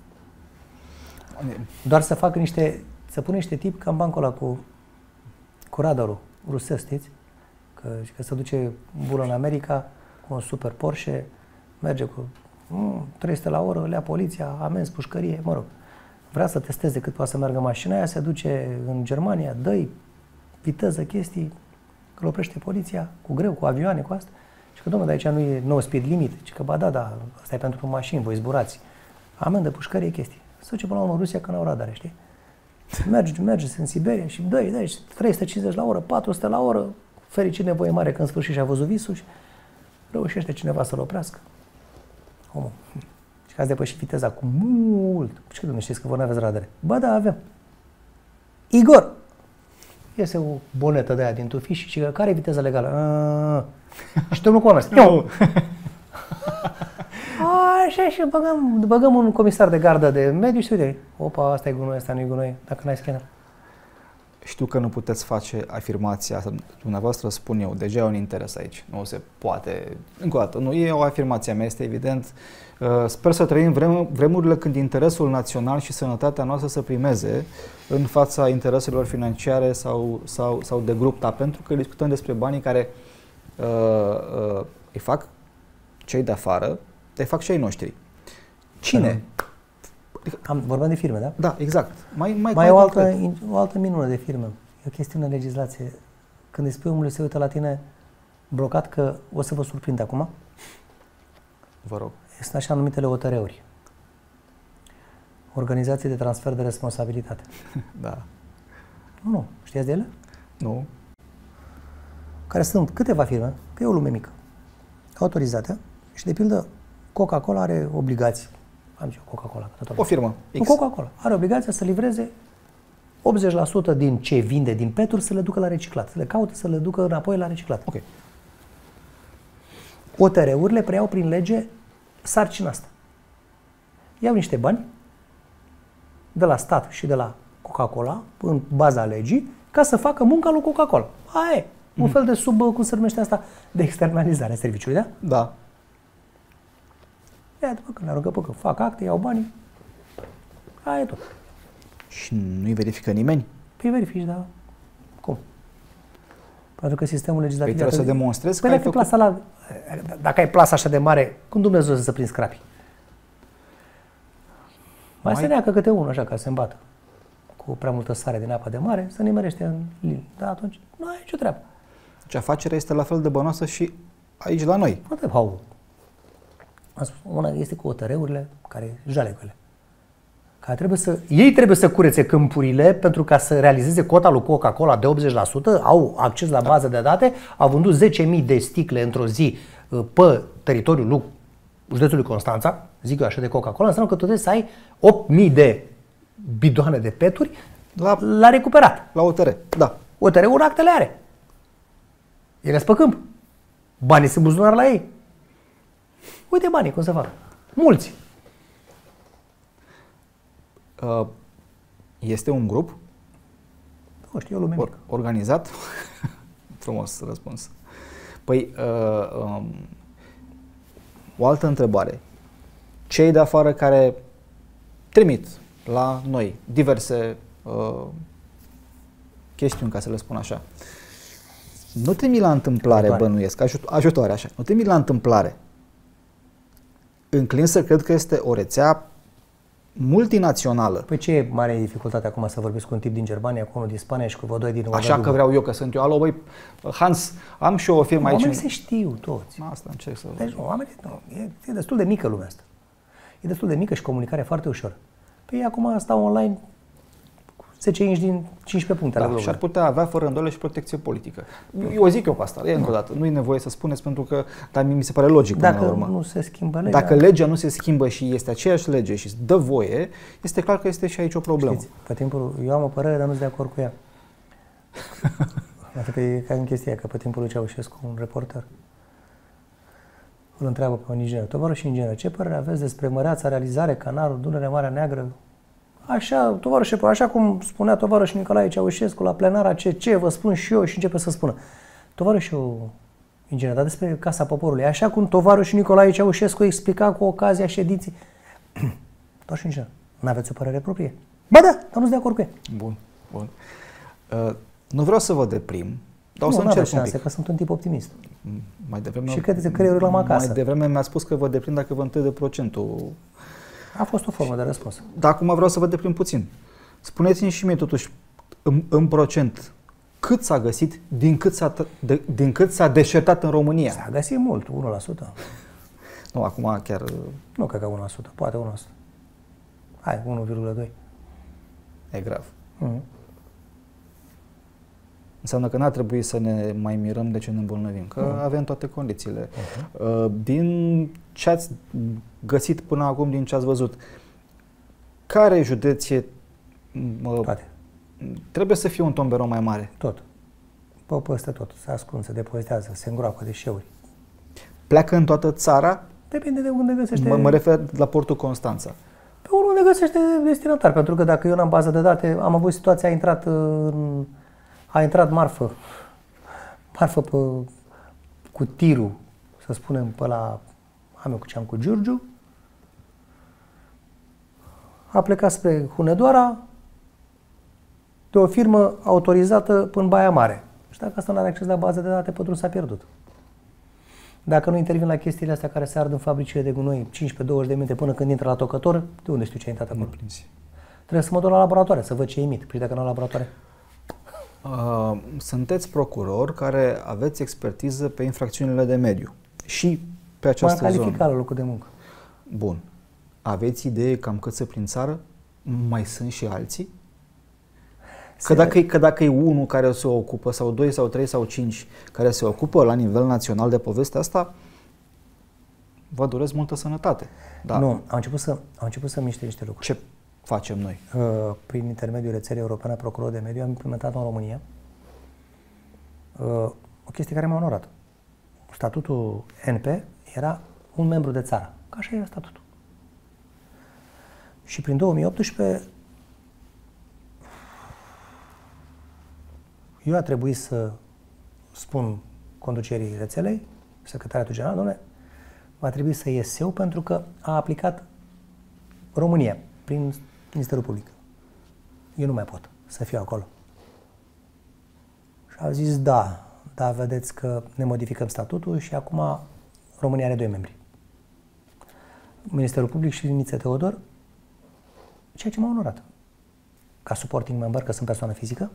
Doar să facă să pun niște tip ca în bancul ăla cu radarul rusesc, știți? Că se duce bulă în America cu un super Porsche, merge cu 300 la oră, le ia poliția, amenzi, pușcărie, mă rog. Vrea să testeze cât poate să meargă mașina aia, se duce în Germania, dă-i viteză, chestii, că îl oprește poliția, cu greu, cu avioane, cu asta. Și că, domnule, de aici nu e no speed limit. Și că, ba da, asta e pentru mașini, voi zburați. Amendă, pușcărie, chestii. Se duce până la urmă Rusia că n-au radare, știi? Merge în Siberia și dă-i 350 la oră, 400 la oră, fericit nevoie mare că în sfârșit și-a văzut visul și reușește cineva să-l oprească. Omul. Și că ați depășit viteza cu mult. Și că, domnule, știți că voi n-aveți radare. Ba da, avem. Igor! Iese o bonetă de aia din tufiș și că care e viteza legală? Și te nu cunosc. Așa și băgăm un comisar de gardă de mediu și uite, opa, asta e gunoi, asta nu e gunoi, dacă n-ai scanner. Știu că nu puteți face afirmația asta, dumneavoastră spun eu, deja e un interes aici, nu se poate, încă o dată, nu e o afirmație mea, este evident. Sper să trăim vremurile când interesul național și sănătatea noastră să primeze în fața intereselor financiare sau de grup, dar pentru că discutăm despre banii care îi fac cei de afară, îi fac și ai noștri. Cine? Vorbeam de firme, da? Da, exact. Mai e o altă minune de firme. E o chestiune de legislație. Când îi spui omului să uită la tine blocat, că o să vă surprind acum. Vă rog. Sunt așa numitele OTR-uri. Organizații de transfer de responsabilitate. Da. Nu. Știați de ele? Nu. Care sunt câteva firme, că e o lume mică, autorizate și, de pildă, Coca-Cola are obligații. Am zis Coca-Cola. O firmă X. Coca-Cola are obligația să livreze 80% din ce vinde din peturi să le ducă la reciclat. Să le caute să le ducă înapoi la reciclat. Ok. OTR-urile preiau prin lege sarcina asta. Iau niște bani de la stat și de la Coca-Cola în baza legii ca să facă munca lui Coca-Cola. Aia e. Un fel de cum se numește asta, de externalizare a serviciului, da? Da. Ia, după când le aruncă pe că fac acte, iau banii, aia e tot. Și nu-i verifică nimeni? Păi verifici, dar cum? Pentru că sistemul legislativ... Păi trebuie să demonstrezi că ai făcut... Dacă ai plasa așa de mare, cum Dumnezeu să prinzi scrapi? Mai se neacă câte unul așa ca să se îmbată cu prea multă sare din apa de mare, să nimerește în lin. Da, atunci nu ai nicio treabă. Deci afacerea este la fel de bănoasă și aici la noi. Nu te una este cu OTR-urile care jale cu ele. Ei trebuie să curețe câmpurile pentru ca să realizeze cota lui Coca-Cola de 80%, au acces la bază de date, au vândut 10.000 de sticle într-o zi pe teritoriul județului Constanța, zic eu așa, de Coca-Cola, înseamnă că tu trebuie să ai 8.000 de bidoane de peturi la recuperat. La OTR, da. OTR-ul actele are. Ele sunt pe câmp. Banii sunt buzunar la ei. Uite banii, cum să fac. Mulți. Este un grup? Nu știu, o lume mică. Organizat? Frumos răspuns. Păi, o altă întrebare. Cei de afară care trimit la noi diverse chestiuni, ca să le spun așa, nu trimit la întâmplare, bănuiesc, ajutoare așa, nu trimit la întâmplare. Înclin să cred că este o rețea multinațională. Păi ce e mare dificultate acum să vorbesc cu un tip din Germania, cu unul din Spania și cu vă doi din Ouagadougou? Așa că vreau eu, că sunt eu. Alo, băi, Hans, am și eu o firmă aici. Oamenii se știu toți. Asta încerc să... Deci, oamenii, e destul de mică lumea asta. E destul de mică și comunicarea foarte ușor. Păi acum stau online 10 inci din 15 puncte. Da, și ar putea avea fără îndoială și protecție politică. Eu zic eu pe asta, încă o dată. Nu e nevoie să spuneți pentru că, dar mi se pare logic până la urmă. Dacă nu se schimbă legea... Dacă legea nu se schimbă și este aceeași lege și dă voie, este clar că este și aici o problemă. Știți, pe timpul, eu am o părere, dar nu sunt de acord cu ea. Adică e ca în chestia că pe timpul lui Ceaușescu, un reporter îl întreabă pe un inginer: tovarăș inginer, ce părere aveți despre măreața realizare canalul Dunăre-Marea Neagră? Așa, tovarășe, așa cum spunea tovarășul Nicolae Ceaușescu la plenara CC, vă spun și eu, și începe să spună: tovarășul inginer, dar despre Casa Poporului, așa cum tovarășul Nicolae Ceaușescu explica cu ocazia ședinței. Tovarășul inginer, n-aveți o părere proprie? Ba da, dar nu sunt de acord cu ea. Bun, bun. Nu vreau să vă deprim, dar o să încerc un pic. Că sunt un tip optimist. Mai devreme, și credeți că creierul l-am acasă. Mai devreme mi-a spus că vă deprim dacă vă întâi de procentul. A fost o formă de răspuns. Dar acum vreau să vă deprim puțin. Spuneți-mi și mie totuși, în procent, cât s-a găsit din cât s-a deșertat în România? S-a găsit mult, 1%. Nu, acum chiar... Nu cred că 1%, poate 1%. Hai, 1,2%. E grav. Înseamnă că n-ar trebui să ne mai mirăm de ce ne îmbolnăvim, că avem toate condițiile. Din ce ați găsit până acum, din ce ați văzut, care județ e... Toate. Trebuie să fie un tomberon mai mare. Tot. Păste tot. Se ascund, se depozitează, se îngroapă deșeuri. Pleacă în toată țara? Depinde de unde găsește... Mă refer la portul Constanța. Pe unde găsește destinatar, pentru că dacă eu n-am bază de date, am avut situația, a intrat marfă cu tirul, să spunem, pe la Amecuceam cu Giurgiu, a plecat spre Hunedoara de o firmă autorizată până în Baia Mare. Și dacă asta nu are acces la bază de date, pe drum s-a pierdut. Dacă nu intervin la chestiile astea care se ard în fabricile de gunoi 15-20 de minute până când intră la tocător, de unde știu ce a intrat acolo? Trebuie să mă duc la laboratoare, să văd ce emit. Păi dacă nu la laboratoare. Sunteți procuror care aveți expertiză pe infracțiunile de mediu și pe această zonă. M-am calificat la locul de muncă. Bun. Aveți idee cam cât prin țară? Mai sunt și alții? Că dacă e unul care se ocupă, sau 2 sau 3 sau 5 care se ocupă la nivel național de povestea asta, vă doresc multă sănătate. Da. Nu, au început să miște niște lucruri. Ce facem noi? Prin intermediul rețelei europene a procurorilor de mediu am implementat în România o chestie care m-a onorat. Statutul NP era un membru de țară. Ca așa era statutul. Și prin 2018 eu a trebuit să spun conducerii rețelei, secretariatul general, doamne, va trebui să ies eu pentru că a aplicat România prin Ministerul Public. Eu nu mai pot să fiu acolo. Și au zis da, vedeți că ne modificăm statutul și acum România are 2 membri. Ministerul Public și Niță Teodor, ceea ce m-a onorat. Ca supporting member, că sunt persoană fizică.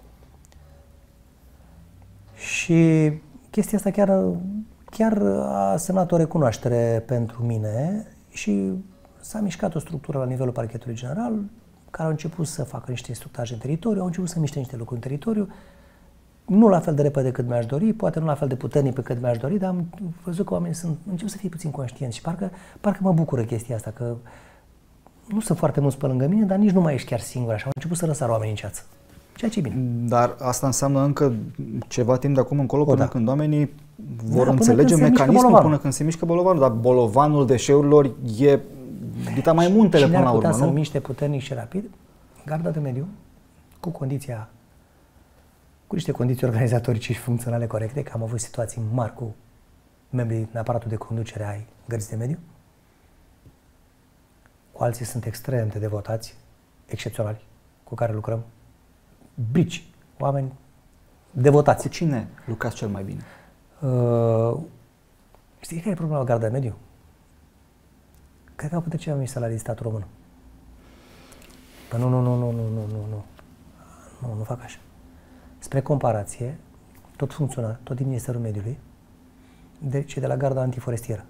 Și chestia asta chiar a semnat o recunoaștere pentru mine și s-a mișcat o structură la nivelul Parchetului General, care au început să facă niște instructaje în teritoriu, au început să miște niște lucruri în teritoriu, nu la fel de repede cât mi-aș dori, poate nu la fel de puternic pe cât mi-aș dori, dar am văzut că oamenii încep să fie puțin conștienți și parcă mă bucură chestia asta, că nu sunt foarte mulți pe lângă mine, dar nici nu mai ești chiar singur așa, au început să răsară oamenii în ceață. ceea ce e bine. Dar asta înseamnă încă ceva timp de acum încolo, până când oamenii vor până înțelege când mecanismul, până când se mișcă bolovanul. Dar bolovanul deșeurilor e dita mai muntele până la urmă, nu? Cine ar putea să miște puternic și rapid? Garda de mediu, cu niște condiții organizatorice și funcționale corecte, că am avut situații mari cu membrii în aparatul de conducere ai gărzii de mediu. Cu alții sunt extrem de devotați, excepționali, cu care lucrăm. Brici, oameni devotați. Cu cine lucrați cel mai bine? Știi care e problema la Garda de Mediu? Cred că au putea ceva mai salarii stat român. Păi nu fac așa. Spre comparație, tot funcționar, tot din Ministerul Mediului, cei de la Garda Antiforestieră,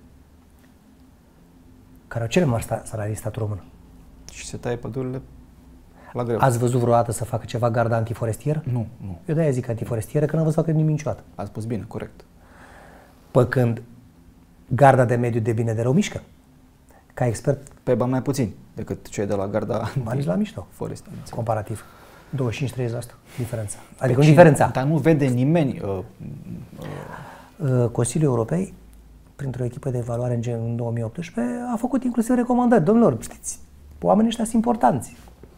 care au cele mari salarii stat român. Și se taie pădurile la greu. Ați văzut vreodată să facă ceva Garda Antiforestieră? Nu. Eu de-aia zic antiforestieră, că n-am văzut să facă nimic niciodată. Ați spus bine, corect. Păi când Garda de Mediu de bine de rău mișcă, ca expert... Pe bani mai puțin decât cei de la Garda Banii la mișto, Forestieră. comparativ. 25-30% diferența. Adică nu diferența. Dar nu vede nimeni. Consiliul Europei, printr-o echipă de evaluare în 2018, a făcut inclusiv recomandări. Domnilor, știți, oamenii ăștia sunt importanți.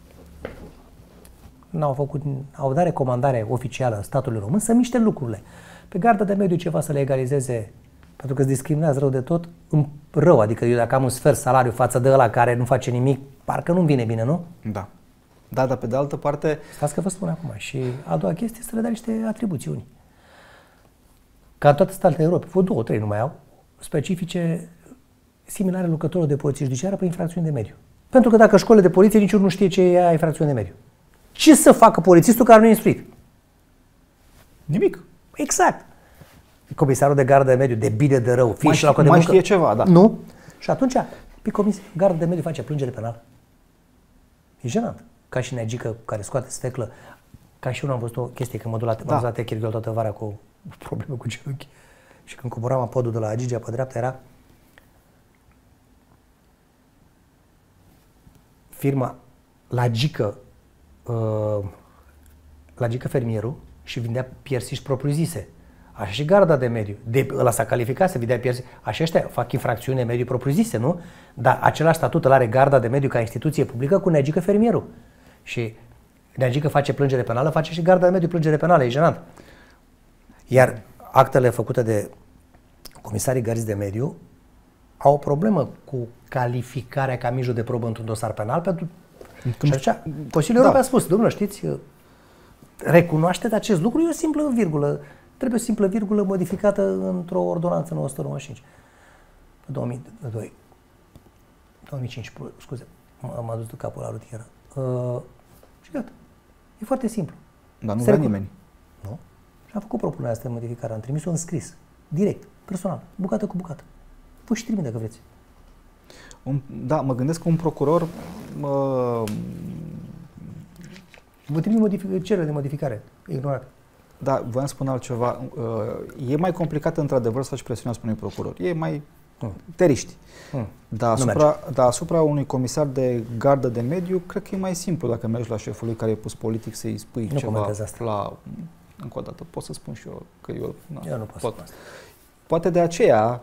Au dat recomandare oficială statului român să miște lucrurile. Pe Garda de Mediu ceva să le egalizeze, pentru că îți discriminează rău de tot, rău. Adică eu dacă am un sfert salariu față de ăla care nu face nimic, parcă nu-mi vine bine, nu? Da. Da, dar pe de altă parte... Stați că vă spun acum. Și a doua chestie să le dea niște atribuțiuni. Ca în toate statele Europei, vreo 2, 3 nu mai au, specifice similare lucrătorilor de poliție judiciară pe infracțiuni de mediu. Pentru că dacă școlile de poliție niciunul nu știe ce e infracțiune de mediu. Ce să facă polițistul care nu e instruit? Nimic. Exact. Comisarul de gardă de mediu, de bine de rău, fie și la mai știe ceva, da. Nu. Și atunci, pe gardă de mediu face plângere penală. E jenant. Ca și Neagică care scoate sfeclă. Ca și eu am văzut o chestie, că m-am dus la Techirghel toată vara cu probleme cu genunchi. Și când coboram apodul de la Agigea pe dreapta, era firma Lagică fermierul și vindea piersici propriu-zise. Așa și Garda de Mediu. Ăla s-a calificat să vindea piersici. Așa ăștia fac infracțiuni de mediu propriu-zise, nu? Dar același statut îl are Garda de Mediu ca instituție publică cu Neagică fermierul. Și Neagică face plângere penală, face și Garda de Mediu plângere penală. E jenant. Iar actele făcute de comisarii gărzii de mediu au o problemă cu calificarea ca mijloc de probă într-un dosar penal, pentru și atunci Consiliul Europei a spus, domnule, știți, recunoașteți acest lucru, e o simplă virgulă. Trebuie o simplă virgulă modificată într-o ordonanță 995. 2005, scuze, m-a dus de capul la rutieră. Și gata. E foarte simplu. Dar nu vrea nimeni. Nu. Și am făcut propunerea asta de modificare. Am trimis-o în scris, direct, personal, bucată cu bucată. Vă și trimite dacă vreți. Da, mă gândesc că un procuror vă trimit cerere de modificare. Ignorat. Da, voiam spune altceva. E mai complicat într-adevăr să faci presiune asupra unui procuror. E mai teriști. Dar asupra unui comisar de gardă de mediu, cred că e mai simplu dacă mergi la șeful lui care e pus politic să-i spui ceva la... Încă o dată, pot să spun și eu că eu nu pot să spun asta. Poate de aceea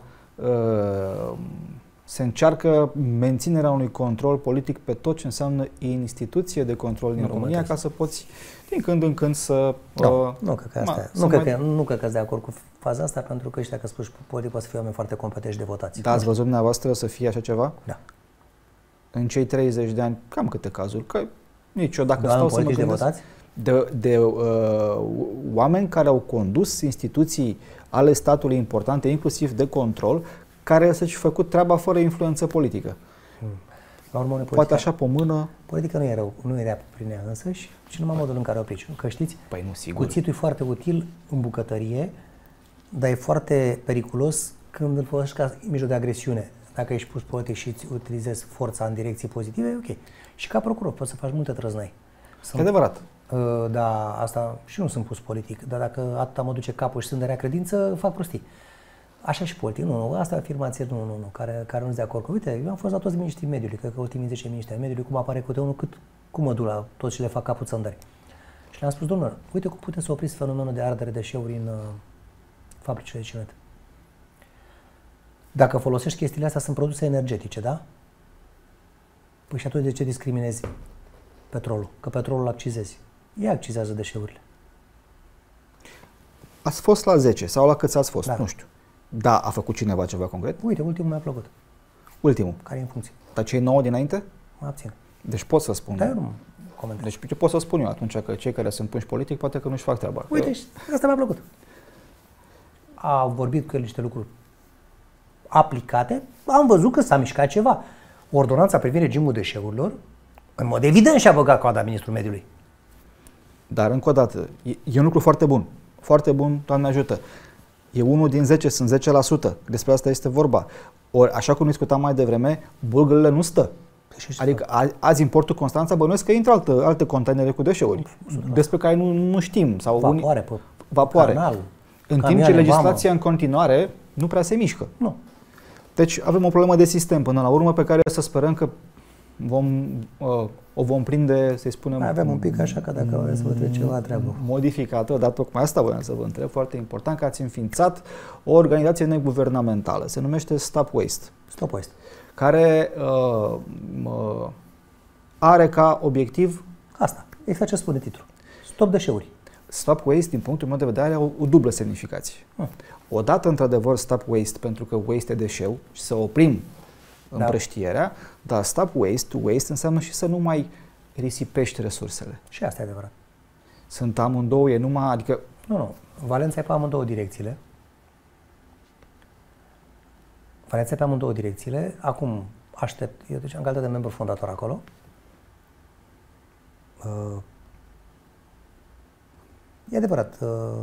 se încearcă menținerea unui control politic pe tot ce înseamnă instituție de control din România, ca să poți din când în când să... Nu cred că asta nu cred că de acord cu faza asta, pentru că ăștia, că spui politic, poate să fie oameni foarte competenți de votați. Da, ați văzut dumneavoastră să fie așa ceva? Da. În cei 30 de ani, cam câte cazuri? Că nici eu dacă stau să mă gândesc de oameni care au condus instituții ale statului importante, inclusiv de control, care să-și făcut treaba fără influență politică. La urmă, poate așa pe mână. Politica nu e rău, nu e rea prin ea însăși, ci numai modul în care o aplici. Că știți, păi nu, sigur. Cuțitul e foarte util în bucătărie, dar e foarte periculos când îl folosești ca mijloc de agresiune. Dacă ești pus politic și îți utilizezi forța în direcții pozitive, e ok. Și ca procuror poți să faci multe trăznăi. E adevărat. Da, asta și nu sunt pus politic, dar dacă atâta mă duce capul și sunt de rea credință, fac prostii. Așa și politic. Nu, asta e afirmație, care nu sunt de acord cu. Uite, eu am fost la toți miniștrii mediului, cred că ultimii 10 miniștri ai mediului, cum apare câte unul, cum mă duc la toți și le fac capul țăndări. Și le-am spus, domnule, uite cum puteți să opriți fenomenul de ardere deșeuri în fabricile de ciment. Dacă folosești chestiile astea, sunt produse energetice, da? Păi și atunci de ce discriminezi petrolul? Că petrolul accizezi. Ei accizează deșeurile. Ați fost la 10 sau la câți ați fost? Da. Nu știu. Da, a făcut cineva ceva concret? Uite, ultimul mi-a plăcut. Ultimul. Care e în funcție? Dar cei 9 dinainte? Mă abțin. Deci pot să spun. Dar eu nu comentez. Deci ce pot să spun eu atunci că cei care sunt punși politic poate că nu-și fac treaba. Uite, asta mi-a plăcut. Au vorbit cu el niște lucruri aplicate, am văzut că s-a mișcat ceva. Ordonanța privind regimul deșeurilor, în mod evident și-a băgat coada ministrul mediului. Dar încă o dată, e un lucru foarte bun. Foarte bun, Doamne ajută. E 1 din 10, sunt 10%. Despre asta este vorba. Ori, așa cum discutam mai devreme, bulgările nu stă. Adică azi în portul Constanța bănuiesc că intră alte containere cu deșeuri, despre care nu știm. Sau vapoare, vapoare. Canal, în timp ce legislația în continuare nu prea se mișcă. Nu. Deci avem o problemă de sistem până la urmă pe care să sperăm că o vom prinde, să-i spunem... Mai avem un pic așa, că dacă vreți să vă trec ceva treabă. Modificată, dar tocmai asta voiam să vă întreb, foarte important, că ați înființat o organizație neguvernamentală, se numește Stop Waste. Stop Waste. Care are ca obiectiv... Asta, exact ce spune titlul. Stop deșeuri. Stop Waste, din punctul meu de vedere, are o dublă semnificație. Odată, într-adevăr, Stop Waste, pentru că waste e deșeu și să oprim împrăștierea, dar Stop Waste înseamnă și să nu mai risipești resursele. Și asta e adevărat. Sunt amândouă, e numai, adică... Nu. Valența e pe amândouă direcțiile. Valența e pe amândouă direcțiile. Acum aștept, eu deci am calitate de membru fondator acolo. E adevărat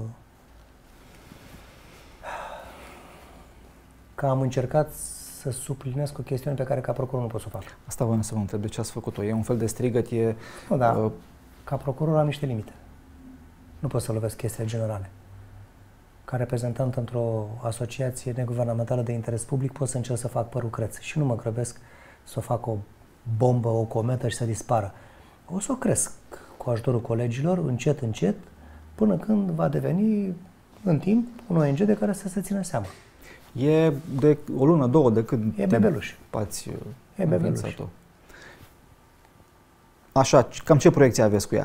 că am încercat să suplinesc o chestiune pe care ca procuror nu pot să o fac. Asta voiam să vă întreb, de ce ați făcut-o? E un fel de strigăt, e... Nu, da, ca procuror am niște limite. Nu pot să lovesc chestiile generale. Ca reprezentant într-o asociație neguvernamentală de interes public pot să încerc să fac părul creț și nu mă grăbesc să fac o bombă, o cometă și să dispară. O să o cresc cu ajutorul colegilor, încet, încet, până când va deveni, în timp, un ONG de care să se țină seama. E de o lună, două, de când e bebeluș. E bebeluș. Așa, cam ce proiecție aveți cu ea?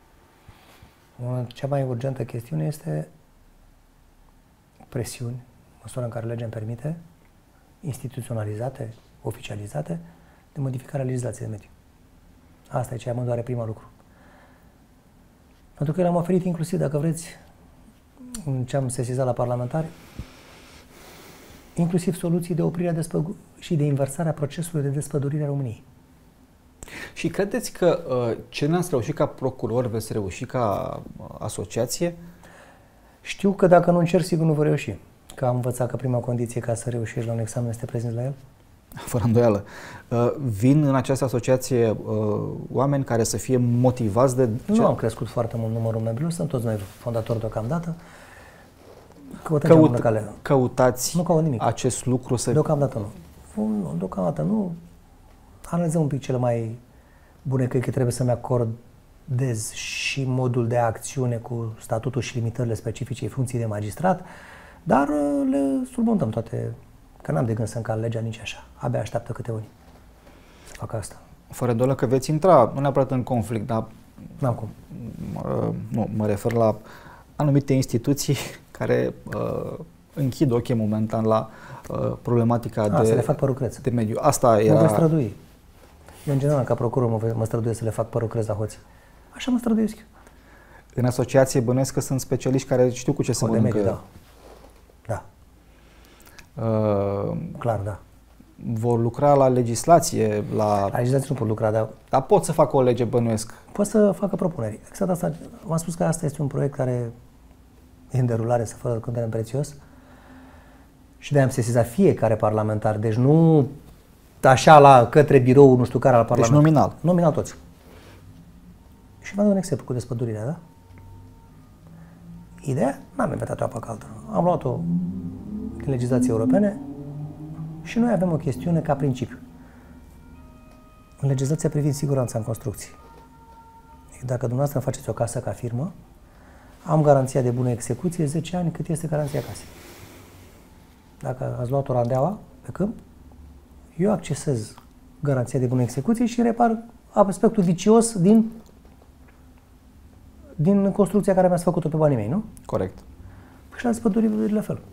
Cea mai urgentă chestiune este presiuni, măsura în care legea îmi permite, instituționalizate, oficializate, de modificarea legislației de mediu. Asta e ce mă doare prima lucru. Pentru că le-am oferit inclusiv, dacă vreți, în ce am sesizat la parlamentari, inclusiv soluții de oprire și de inversarea procesului de despădurire a României. Și credeți că ce n-ați reușit ca procuror veți reuși ca asociație? Știu că dacă nu încerc, sigur nu voi reuși. Că am învățat că prima condiție ca să reușești la un examen este prezent la el. Fără îndoială. Vin în această asociație oameni care să fie motivați de... Nu am crescut foarte mult numărul membrilor, sunt toți noi fondatori deocamdată. Căutați nu caut nimic. Acest lucru să... Deocamdată nu. Deocamdată nu. Analizăm un pic cele mai bune căi, că trebuie să-mi acordez și modul de acțiune cu statutul și limitările specifice funcției de magistrat, dar le surmontăm toate, că n-am de gând să încalc legea nici așa. Abia așteaptă câte unii să fac asta. Fără îndoială că veți intra, nu neapărat în conflict, dar... N-am cum. Mă refer la anumite instituții care închid ochii momentan la problematica să le fac părul creț. De mediu. Asta era... Mă voi strădui. Eu, în general, ca procuror, mă străduiesc să le fac părul creț la hoții. Așa mă străduiesc eu. În asociație bănuiesc că sunt specialiști care știu cu ce se mănâncă. Mediu, da. Clar, da. Vor lucra la legislație, la legislație nu pot lucra, dar pot să facă o lege, bănuiesc. Pot să facă propuneri. Exact asta. V-am spus că asta este un proiect care e în derulare, să fără contenent prețios. Și de-aia am sesizat fiecare parlamentar. Deci nu așa către biroul nu știu care al Parlamentului. Deci nominal. Nominal toți. Și vă dau un exemplu cu despădurirea, da? Ideea, n-am inventat-o apa caldă. Am luat-o din legislații europene și noi avem o chestiune ca principiu. În legislația privind siguranța în construcții dacă dumneavoastră îmi faceți o casă ca firmă, am garanția de bună execuție 10 ani cât este garanția casei. Dacă ați luat o randeaua pe câmp, eu accesez garanția de bună execuție și repar aspectul vicios din construcția care mi-ați făcut-o pe banii mei, nu? Corect. Păi și la despăduriri la fel.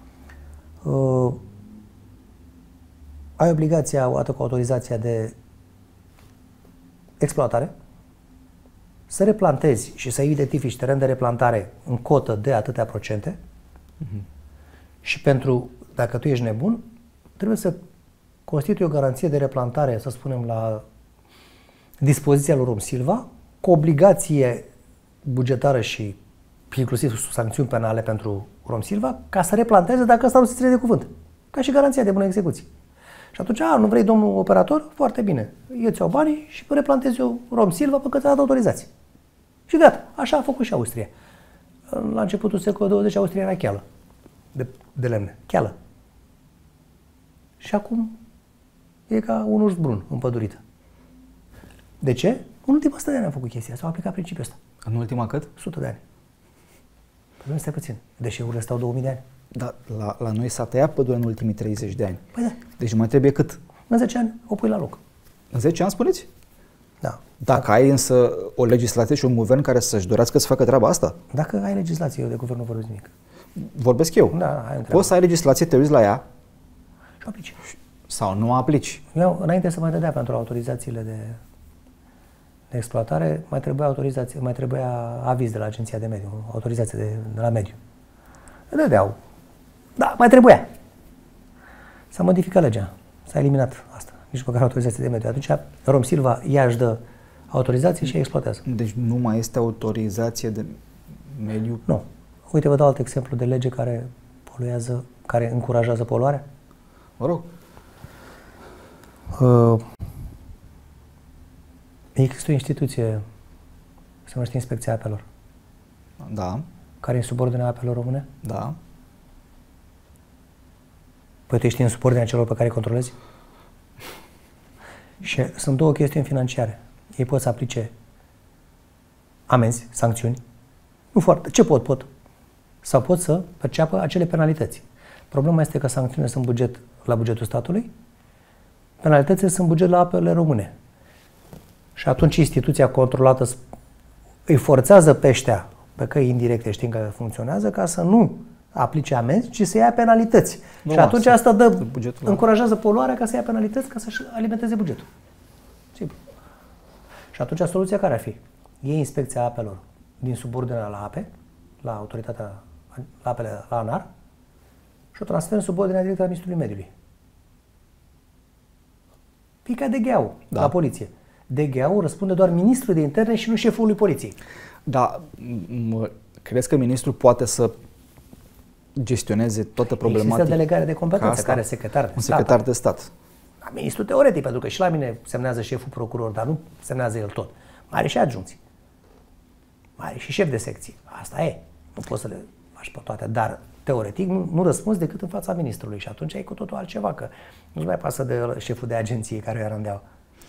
Ai obligația, odată cu autorizația de exploatare, să replantezi și să identifici teren de replantare în cotă de atâtea procente și dacă tu ești nebun, trebuie să constitui o garanție de replantare, să spunem, la dispoziția lui Romsilva, cu obligație bugetară și inclusiv sancțiuni penale pentru Romsilva, ca să replanteze dacă ăsta nu se ține de cuvânt. Ca și garanția de bună execuție. Și atunci, nu vrei, domnul operator? Foarte bine. Eu ți-au banii și replantez eu Romsilva pe că ți-a dat autorizație. Și gata. Așa a făcut și Austria. La începutul secolului 20, Austria era cheală de lemne. Cheală. Și acum e ca un urs brun împădurită. De ce? În ultima 100 de ani am făcut chestia. S-au aplicat principiul ăsta. În ultima cât? 100 de ani. Păi nu stai puțin. Deșeurile stau 2000 de ani. Da, la noi s-a tăiat pădurea în ultimii 30 de ani. Păi da. Deci mai trebuie cât? În 10 ani o pui la loc. În 10 ani, spuneți? Da. Dacă ai însă o legislație și un guvern care să-și dorească să facă treaba asta? Dacă ai legislație, eu de guvern nu vorbesc nimic. Vorbesc eu. Da, ai poți să ai legislație, te uiți la ea și o aplici. Sau nu o aplici. Eu, înainte să mai dădea pentru autorizațiile de exploatare, mai trebuia aviz de la Agenția de Mediu, autorizație de la mediu. Dădeau. Da, mai trebuia. S-a modificat legea. S-a eliminat asta. Nici măcar autorizație de mediu. Atunci Romsilva ea își dă autorizație și exploatează. Deci nu mai este autorizație de mediu? Nu. Uite, vă dau alt exemplu de lege care poluează, care încurajează poluarea. Mă rog. Există o instituție, se numește Inspecția Apelor. Da. Care e în subordinea apelor române? Da. Păi tu ești în subordinea celor pe care îi controlezi? Și sunt două chestiuni financiare. Ei pot să aplice amenzi, sancțiuni. Nu foarte. Ce pot? Sau pot să perceapă acele penalități. Problema este că sancțiunile sunt la bugetul statului, penalitățile sunt buget la apele române. Și atunci instituția controlată îi forțează pe ăștia, pe căi indirecte, știm că funcționează, ca să nu aplice amenzi, ci să ia penalități. Și atunci asta încurajează poluarea ca să ia penalități, ca să-și alimenteze bugetul. Simplu. Și atunci soluția care ar fi? E Inspecția Apelor din subordinea la ape, la autoritatea la apele, la ANAR, și o transfer în subordinea directă a Ministrului Mediului. E ca DGA-ul la poliție. DGA-ul răspunde doar ministrul de interne și nu șeful poliției. Da, crezi că ministrul poate să gestioneze toată problematica? Există delegare de competențe, care secretar de un stat. secretar de stat. Da, ministrul teoretic, pentru că și la mine semnează șeful procuror, dar nu semnează el tot. Mai are și adjuncții. Mai are și șef de secție. Asta e. Nu poți să le faci pe toate, dar teoretic nu răspunzi decât în fața ministrului și atunci ai cu totul altceva, că nu-ți mai pasă de șeful de agenție care era randeaua.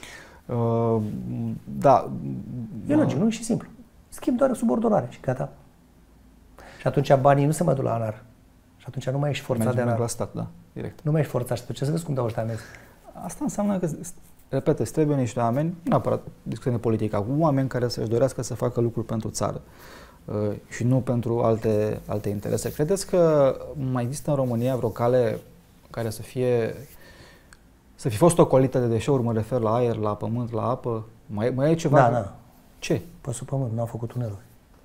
Da. E logic, nu? Și simplu. Schimb doar subordonare și gata. Și atunci banii nu se mai duc la ANAR. Și atunci nu mai ești forțat de ANAR. La stat, da, direct. Nu mai ești forțat și tu ce să vezi cum dau ăștia amenzi. Asta înseamnă că, repet, îți trebuie niște oameni, nu neapărat discutând de politică, cu oameni care să-și dorească să facă lucruri pentru țară și nu pentru alte interese. Credeți că mai există în România vreo cale care să fi fost ocolită de deșeuri, mă refer la aer, la pământ, la apă? Mai e ceva? Da. Ce? Pe sub pământ, n-au făcut tuneluri.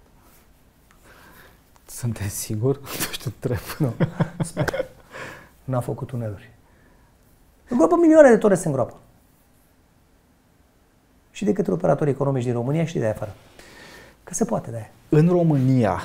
Sunteți sigur? Nu știu, trebuie. Nu, sper. N-au făcut tuneluri. Îngroapă milioane de tone se îngroapă. Și de către operatori economici din România și de afară. Că se poate de aia. În România,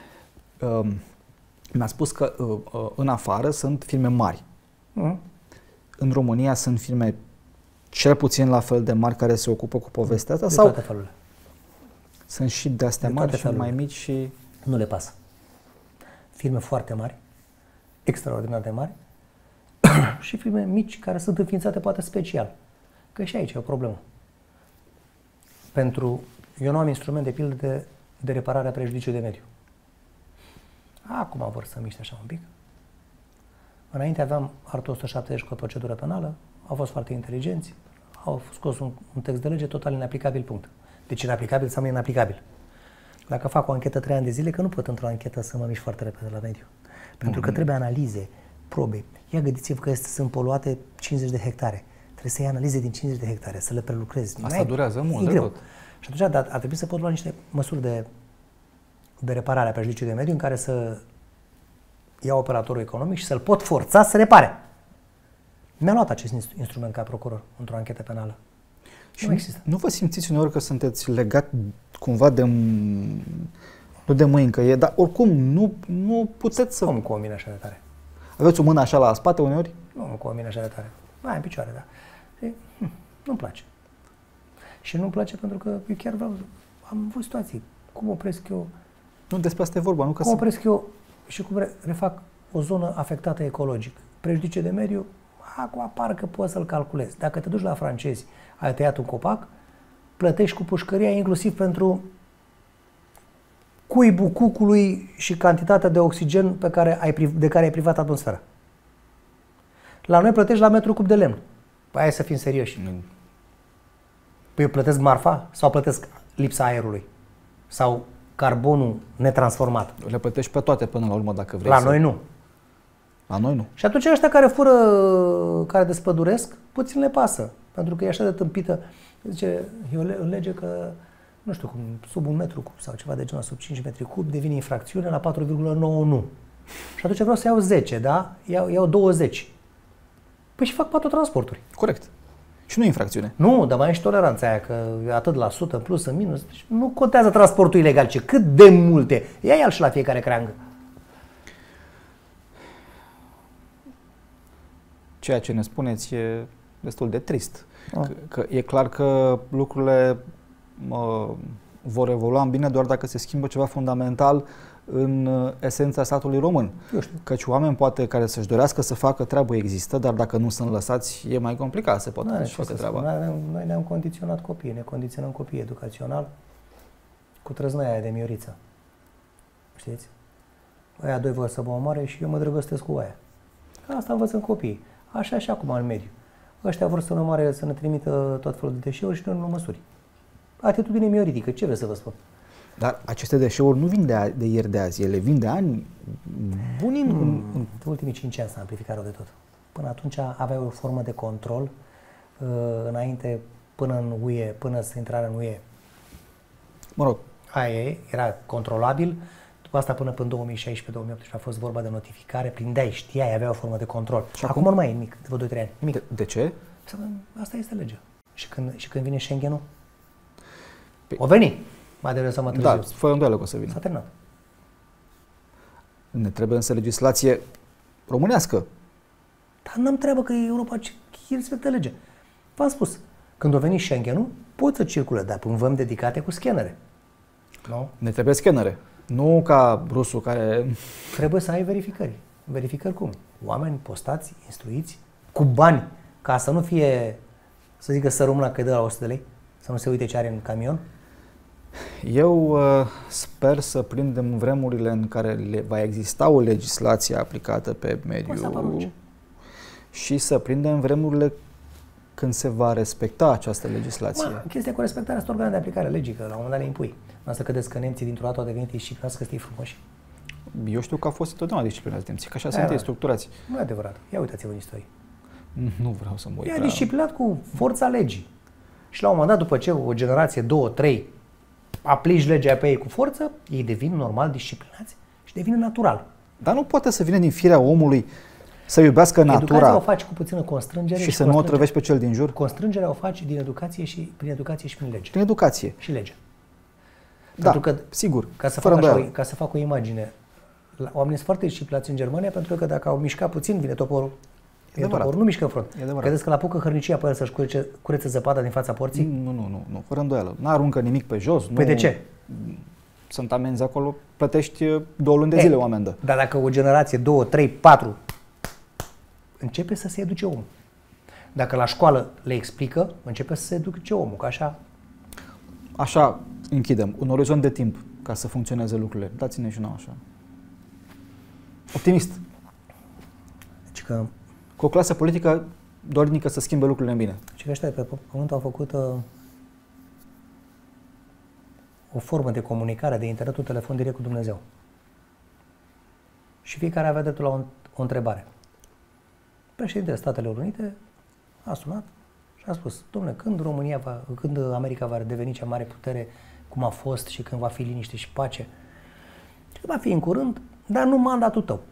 mi-a spus că în afară sunt firme mari. În România sunt firme cel puțin la fel de mari care se ocupă cu povestea asta? De sau toate felurile. Sunt și de astea mari și mai mici și... Nu le pasă. Firme foarte mari, extraordinar de mari, și firme mici care sunt înființate poate special. Că și aici e o problemă. Eu nu am instrument de pildă de reparare a prejudiciului de mediu. Acum vor să miște așa un pic. Înainte aveam artul 170 cu o procedură penală, au fost foarte inteligenți, au scos un text de lege total inaplicabil, punct. Deci inaplicabil înseamnă inaplicabil. Dacă fac o anchetă 3 ani de zile, că nu pot într-o anchetă să mă mișc foarte repede la mediu. Pentru că trebuie analize, probe. Ia gândiți-vă că sunt poluate 50 de hectare. Trebuie să iei analize din 50 de hectare, să le prelucrezi. Asta durează mult de de tot. Și atunci ar trebui să pot lua niște măsuri de reparare a prejudiciului de mediu în care să iau operatorul economic și să-l pot forța să repare. Mi-a luat acest instrument ca procuror într-o anchetă penală. Și nu există. Nu vă simțiți uneori că sunteți legat cumva de... Nu de mâini că e, dar oricum nu puteți să... Nu cu o mână așa de tare. Aveți o mână așa la spate uneori? Nu cu o mână așa de tare. Mai în picioare, da. Nu-mi place. Și nu-mi place pentru că eu chiar vreau... Am avut situații. Cum opresc eu... Nu, despre asta e vorba, nu? Cum opresc eu și cum refac o zonă afectată ecologic. Prejudiciu de mediu, acum apar că poți să-l calculezi. Dacă te duci la francezi, ai tăiat un copac, plătești cu pușcăria inclusiv pentru cuibul cucului și cantitatea de oxigen de care ai privat atmosfera. La noi plătești la metru cub de lemn. Păi hai să fim serioși. Păi eu plătesc marfa sau plătesc lipsa aerului? Sau carbonul netransformat? Le plătești pe toate până la urmă dacă vrei. La noi nu. La noi nu. Și atunci ăștia care fură, care despăduresc, puțin le pasă. Pentru că e așa de tâmpită. Zice, e o lege că, nu știu cum, sub 1 metru cub sau ceva de genul, sub 5 metri cub, devine infracțiune, la 4,9 nu. Și atunci vreau să iau 10, da? Iau 20. Păi și fac 4 transporturi. Corect. Și nu infracțiune. Nu, dar mai e și toleranța aia, că atât la sută, în plus, în minus. Deci nu contează transportul ilegal, ci cât de multe. Ia-i și la fiecare creangă. Ceea ce ne spuneți e destul de trist. Că e clar că lucrurile vor evolua în bine doar dacă se schimbă ceva fundamental în esența statului român. Căci oameni poate care să-și dorească să facă treabă există, dar dacă nu sunt lăsați e mai complicat să poată să-și facă treaba. Noi ne-am condiționat copiii, ne condiționăm copiii educațional cu trăznăia aia de Mioriță. Știți? Aia doi vor să mă omoare și eu mă drăgostesc cu aia. Asta învățăm copiii. Așa și acum în mediu. Ăștia vor să ne omoare, să ne trimită tot felul de deșeuri și noi nu luăm măsuri. Atitudine mioritică, ce vreți să vă spun? Dar aceste deșeuri nu vin de ieri de azi, ele vin de ani buni în ultimii 5 ani s-a amplificat de tot. Până atunci aveai o formă de control, înainte, până în UE, până să intrarea în UE. Mă rog. Aia era controlabil. După asta până în 2016-2018 a fost vorba de notificare, prindeai, știai, avea o formă de control. Și acum nu mai e nimic, de vreo 2-3 ani. Nimic. De ce? Asta este legea. Și când vine Schengen-ul? O veni. Mai devreme sau mai târziu. Da, fără îndoială că o să vină. S-a terminat. Ne trebuie însă legislație românească. Dar n-am treabă că Europa respectă legea. V-am spus, când o veni Schengen-ul, poți să circule, dar în vămi dedicate cu scanere. Nu? Ne trebuie scanere. Nu ca rusul care... Trebuie să ai verificări. Verificări cum? Oameni postați, instruiți, cu bani, ca să nu fie, să zică să rămână că dă la 100 de lei, să nu se uite ce are în camion. Eu sper să prindem vremurile în care va exista o legislație aplicată pe mediu și să prindem vremurile când se va respecta această legislație. Chestia cu respectarea sunt organe de aplicare legii, că la un moment dat le impui. Nu să credeți că nemții dintr-o dată au devenit disciplinați, că sunt frumoși. Eu știu că au fost întotdeauna disciplinați nemții, că așa sunt ei structurați. Nu e adevărat. Ia uitați-vă în istorie. Nu vreau să mă uit. E disciplinat cu forța legii. Și la un moment dat, după ce o generație, 2-3, aplici legea pe ei cu forță, ei devin normal disciplinați și devin natural. Dar nu poate să vină din firea omului să iubească natura. Educația o faci cu puțină constrângere și să nu o trăvești pe cel din jur. Constrângerea o faci din educație și prin lege. Prin educație. Și lege. Da, că, sigur. Ca să fac o imagine, oamenii sunt foarte disciplinați în Germania pentru că dacă au mișcat puțin, vine toporul. Toporul nu mișcă în front. Credeți că la apucă hărnicia pe el să-și curețe zăpada din fața porții? Nu, fără îndoială. N-aruncă nimic pe jos. Păi de ce? Sunt amenzi acolo, plătești 2 luni de zile o amendă. Dar dacă o generație, 2, 3, 4, începe să se educe omul. Dacă la școală le explică, începe să se educe omul, că așa... Așa, închidem. Un orizont de timp ca să funcționeze lucrurile. Dați-ne și nouă așa. Optimist. Deci că Cu o clasă politică dornică să schimbe lucrurile în bine. și că ăștia pe pământ au făcut o formă de comunicare, de internetul, telefon direct cu Dumnezeu. Și fiecare avea dreptul la o întrebare. Președintele Statelor Unite a sunat și a spus: dom'le, când America va deveni cea mare putere cum a fost și când va fi liniște și pace? Și va fi în curând, dar nu mandatul tău.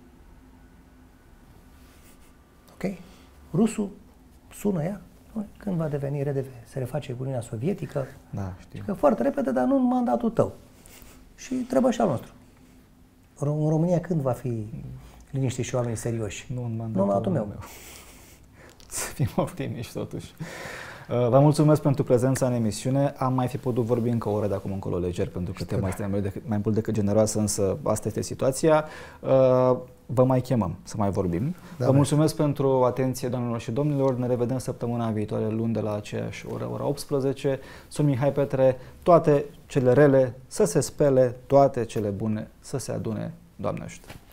Ok? Rusul sună ea, când va deveni se reface Uniunea Sovietică, Da, știu. și că foarte repede, dar nu în mandatul tău. Și trebuie și al nostru. În România când va fi liniște și oameni serioși? Nu în mandatul meu. Să fim optimiști totuși. Vă mulțumesc pentru prezența în emisiune. Am mai fi putut vorbi încă o oră de acum încolo leger, pentru că tema este mai mult decât generoasă, însă asta este situația. Vă mai chemăm să mai vorbim. Da, vă mulțumesc pentru atenție, doamnelor și domnilor. Ne revedem săptămâna viitoare, luni, de la aceeași oră, ora 18. Sunt Mihai Petre. Toate cele rele să se spele, toate cele bune să se adune. Doamne ajută!